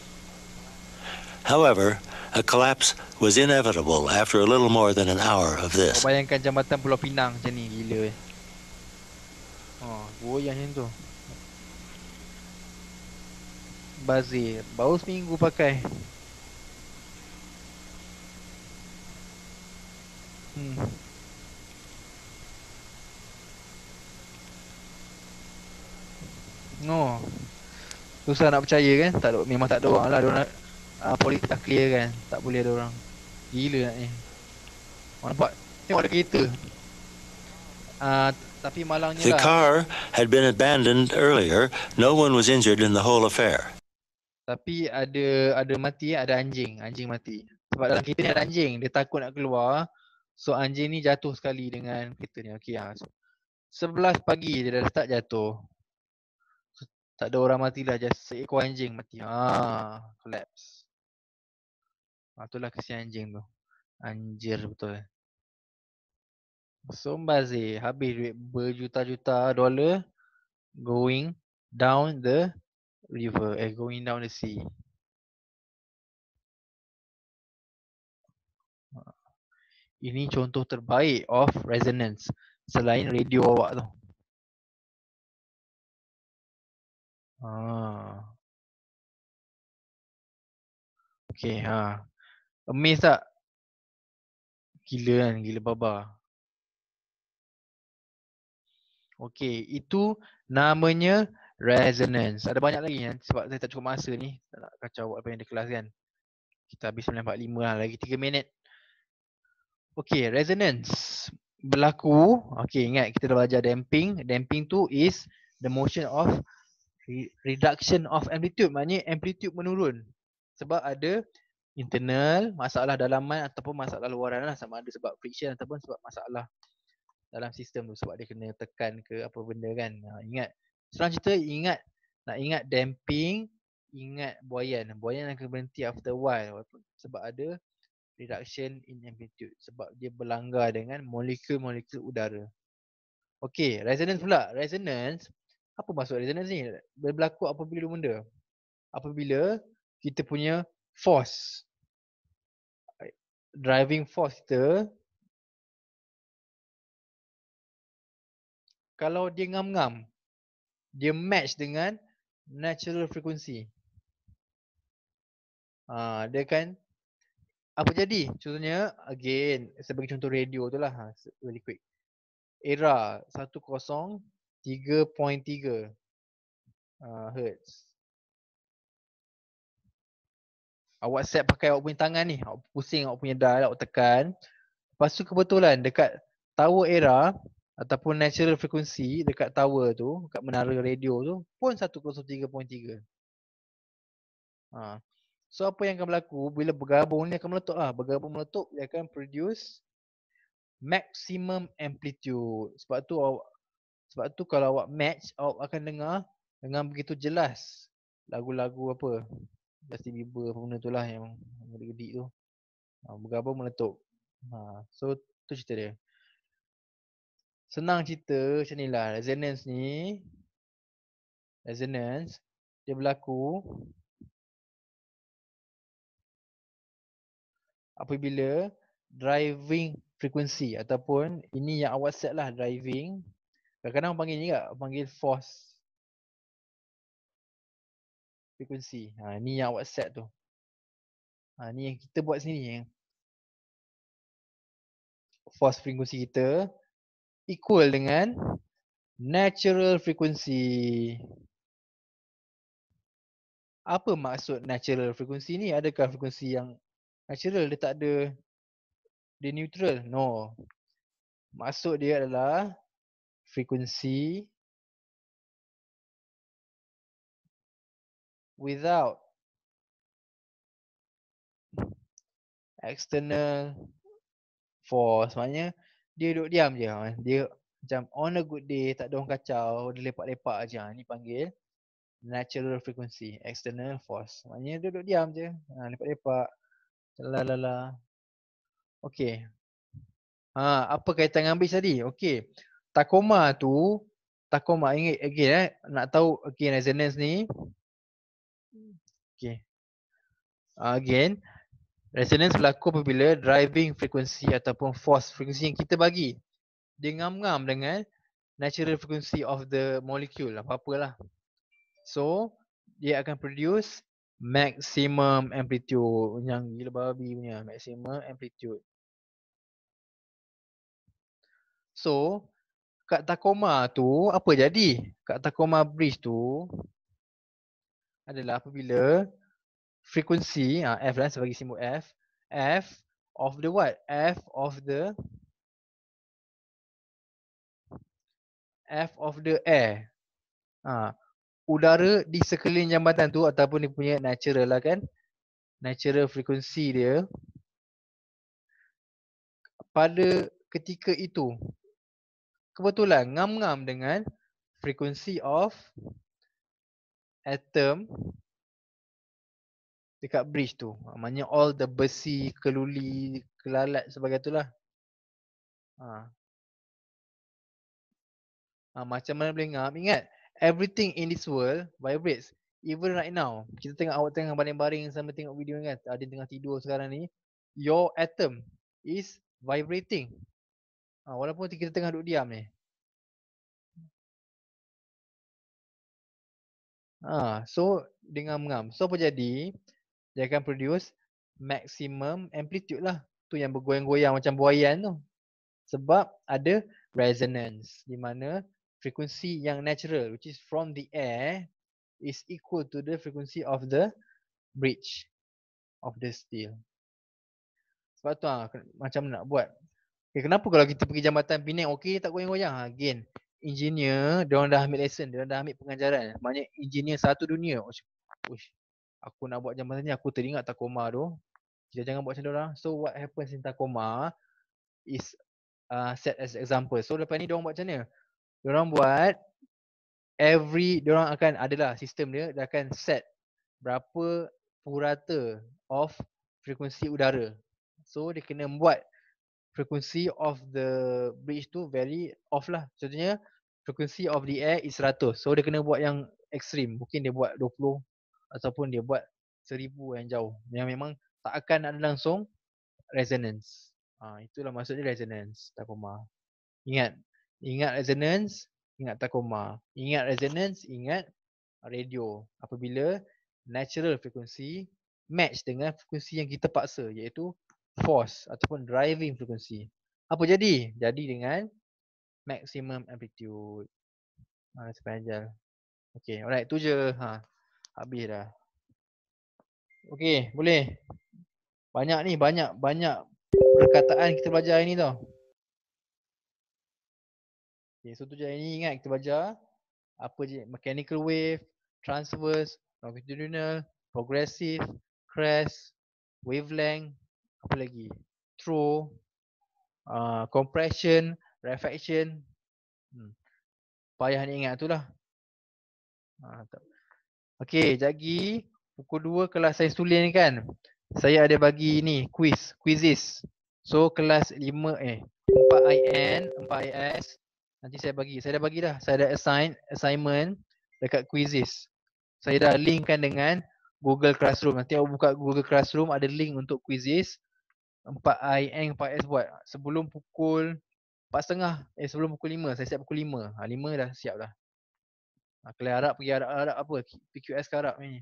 However, a collapse was inevitable after a little more than an hour of Awak this. bayangkan jambatan Pulau Pinang macam ni, gila eh. Oh, goyang macam tu. Bazir, baru seminggu pakai. Hmm. No. Susah nak percaya kan? Tak ada, memang tak ada orang lah. Diorang uh, politik dah clear kan. Tak boleh ada orang. Gila nak ni. Orang nampak? Tengok ada kereta. Uh, tapi malangnya The lah. car had been abandoned earlier. No one was injured in the whole affair. Tapi ada ada mati, ada anjing. Anjing mati. Sebab dalam kereta ni ada anjing. Dia takut nak keluar. So anjing ni jatuh sekali dengan kereta ni. Okay, ha. So, sebelas pagi dia dah start jatuh. Tak ada orang mati lah, just seekor anjing mati. Ah, collapse. Ah, itulah kesian anjing tu. Anjir betul. So bazir, habis duit berjuta-juta dolar going down the river, eh going down the sea. Ini contoh terbaik of resonance selain radio awak tu. Ah. Okay, ha. Amazed tak? Gila kan, gila baba. Okay, itu namanya resonance. Ada banyak lagi kan, sebab saya tak cukup masa ni. Tak nak kacau apa yang di kelas kan. Kita habis sembilan empat puluh lima lah, lagi tiga minit. Okay, resonance berlaku. Okay, ingat kita dah belajar damping. Damping tu is the motion of re reduction of amplitude. Maknanya amplitude menurun. Sebab ada internal, masalah dalaman ataupun masalah luaran lah. Sama ada sebab friction ataupun sebab masalah dalam sistem tu. Sebab dia kena tekan ke apa benda kan. Ha, ingat. Sekarang cerita ingat. Nak ingat damping, ingat buayan. Buayan akan berhenti after a while. Sebab ada reduction in amplitude. Sebab dia berlanggar dengan molekul-molekul udara. Okay, resonance pula. Resonance, apa maksud resonance ni? Berlaku apabila benda? Apabila kita punya force, driving force kita, kalau dia ngam-ngam, dia match dengan natural frequency. Ha, dia kan apa jadi? Contohnya, again, saya bagi contoh radio tu lah. Ha, really quick. Era seratus tiga perpuluhan tiga uh, Hertz. Awak set pakai awak punya tangan ni. Awak pusing awak punya dial, awak tekan. Lepas tu kebetulan dekat tower era ataupun natural frequency dekat tower tu, dekat menara radio tu pun seratus tiga perpuluhan tiga. Ha. So apa yang akan berlaku bila bergabung ni akan meletup lah. Bergabung meletup dia akan produce maximum amplitude. Sebab tu awak, sebab tu kalau awak match, awak akan dengar dengan begitu jelas lagu-lagu apa, Justin Bieber apa benda tu lah yang gedik-gedik tu. Ha, bergabung meletup. Ha, so tu cerita dia. Senang cerita macam ni lah. Resonance ni, resonance dia berlaku apabila driving frequency ataupun ini yang awak set lah, driving. Kadang-kadang orang panggil ni tak, panggil force frequency. Ha, ni yang awak set tu. Ha, ni yang kita buat sini. Force frequency kita equal dengan natural frequency. Apa maksud natural frequency ni? Adakah frekuensi yang natural, dia tak ada, dia neutral? No. Maksud dia adalah frekuensi without external force. Maknanya dia duduk diam je. Dia macam on a good day, tak ada orang kacau, dia lepak-lepak je. Ni panggil natural frequency, external force. Maknanya dia duduk diam je, ha, lepak-lepak. Lalala. Okay. Ha, apa kaitan dengan bis tadi? Okay. Tacoma tu, Tacoma ingat again eh, nak tahu again resonance ni. Okay. Uh, again, resonance berlaku apabila driving frequency ataupun force frequency yang kita bagi dia ngam-ngam dengan natural frequency of the molecule, apa-apalah. So, dia akan produce maximum amplitude. Yang gila babi punya, maximum amplitude. So, kat Tacoma tu apa jadi? Kat Tacoma Bridge tu adalah apabila frekuensi, ha, F lah, saya bagi simbol F, F of the what? F of the F of the air. Ha, udara di sekeliling jambatan tu ataupun dia punya natural lah kan, natural frekuensi dia pada ketika itu kebetulan ngam-ngam dengan frekuensi of atom dekat bridge tu. Ha, maknanya all the besi, keluli, kelalat sebagai tu lah. Ha. Ha, macam mana boleh ngam? Ingat, everything in this world vibrates. Even right now, kita tengok awak tengah baring-baring sambil tengok video kan, ada yang tengah tidur sekarang ni, your atom is vibrating. Ha, walaupun kita tengah duduk diam ni. Ha, so dengan mengam. So apa jadi? Dia akan produce maximum amplitude lah. Tu yang bergoyang-goyang macam buaian tu. Sebab ada resonance. Di mana frekuensi yang natural, which is from the air, is equal to the frequency of the bridge of the steel. Sebab tu ha, macam nak buat. Okay, kenapa kalau kita pergi jambatan Penang, okey tak goyang-goyang? Ha, again, engineer, diorang dah ambil lesson, diorang dah ambil pengajaran. Maknanya engineer satu dunia. Uish, aku nak buat jambatan ni, aku teringat Tacoma tu. Kita jangan buat macam diorang. So what happens in Tacoma is uh, set as example. So lepas ni diorang buat macam mana? Diorang buat every, diorang akan adalah sistem dia, dia akan set berapa purata of frekuensi udara. So dia kena buat frekuensi of the bridge tu very off lah. Contohnya frekuensi of the air is seratus. So dia kena buat yang ekstrim. Mungkin dia buat dua puluh ataupun dia buat seribu yang jauh. Yang memang tak akan ada langsung resonance. Ha, itulah maksudnya resonance Tacoma. Ingat, ingat resonance, ingat Tacoma. Ingat resonance, ingat radio. Apabila natural frekuensi match dengan frekuensi yang kita paksa, iaitu force ataupun driving frekuensi. Apa jadi? Jadi dengan maximum amplitude. Ha, sepanjang. Okay, alright, tu je. Ha, habis dah. Okay, boleh. Banyak ni, banyak banyak perkataan kita belajar hari ni tau. Okay, so tu je hari ni. Ingat kita belajar apa je? Mechanical wave, transverse, longitudinal, progressive, crest, wavelength, apa lagi? Throw, uh, compression, reflection. Hmm. Payah ni ingat tu lah. Ha, okay, jadi pukul dua kelas sains tulis ni kan. Saya ada bagi ni quiz, quizzes. So kelas lima eh empat I N, empat I S nanti saya bagi. Saya dah bagi dah. Saya dah assign assignment dekat quizzes. Saya dah linkkan dengan Google Classroom. Nanti awak buka Google Classroom, ada link untuk quizzes. empat I N, empat I S buat sebelum pukul empat tiga puluh. Eh sebelum pukul lima. Saya siap pukul lima. Ha, lima dah siap dah. Ha, kalau harap pergi harap-harap apa? P Q S ke harap ni.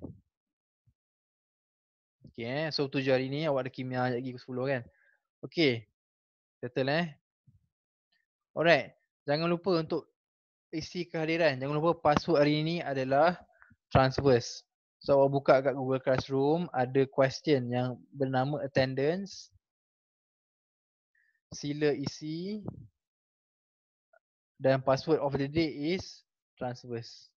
Okay eh. So tujuh hari ni awak ada kimia lagi pukul sepuluh kan. Okay. Settle eh. Alright. Jangan lupa untuk isi kehadiran. Jangan lupa password hari ni adalah transverse. So awak buka kat Google Classroom. Ada question yang bernama attendance. Sila isi. Dan password of the day is transverse.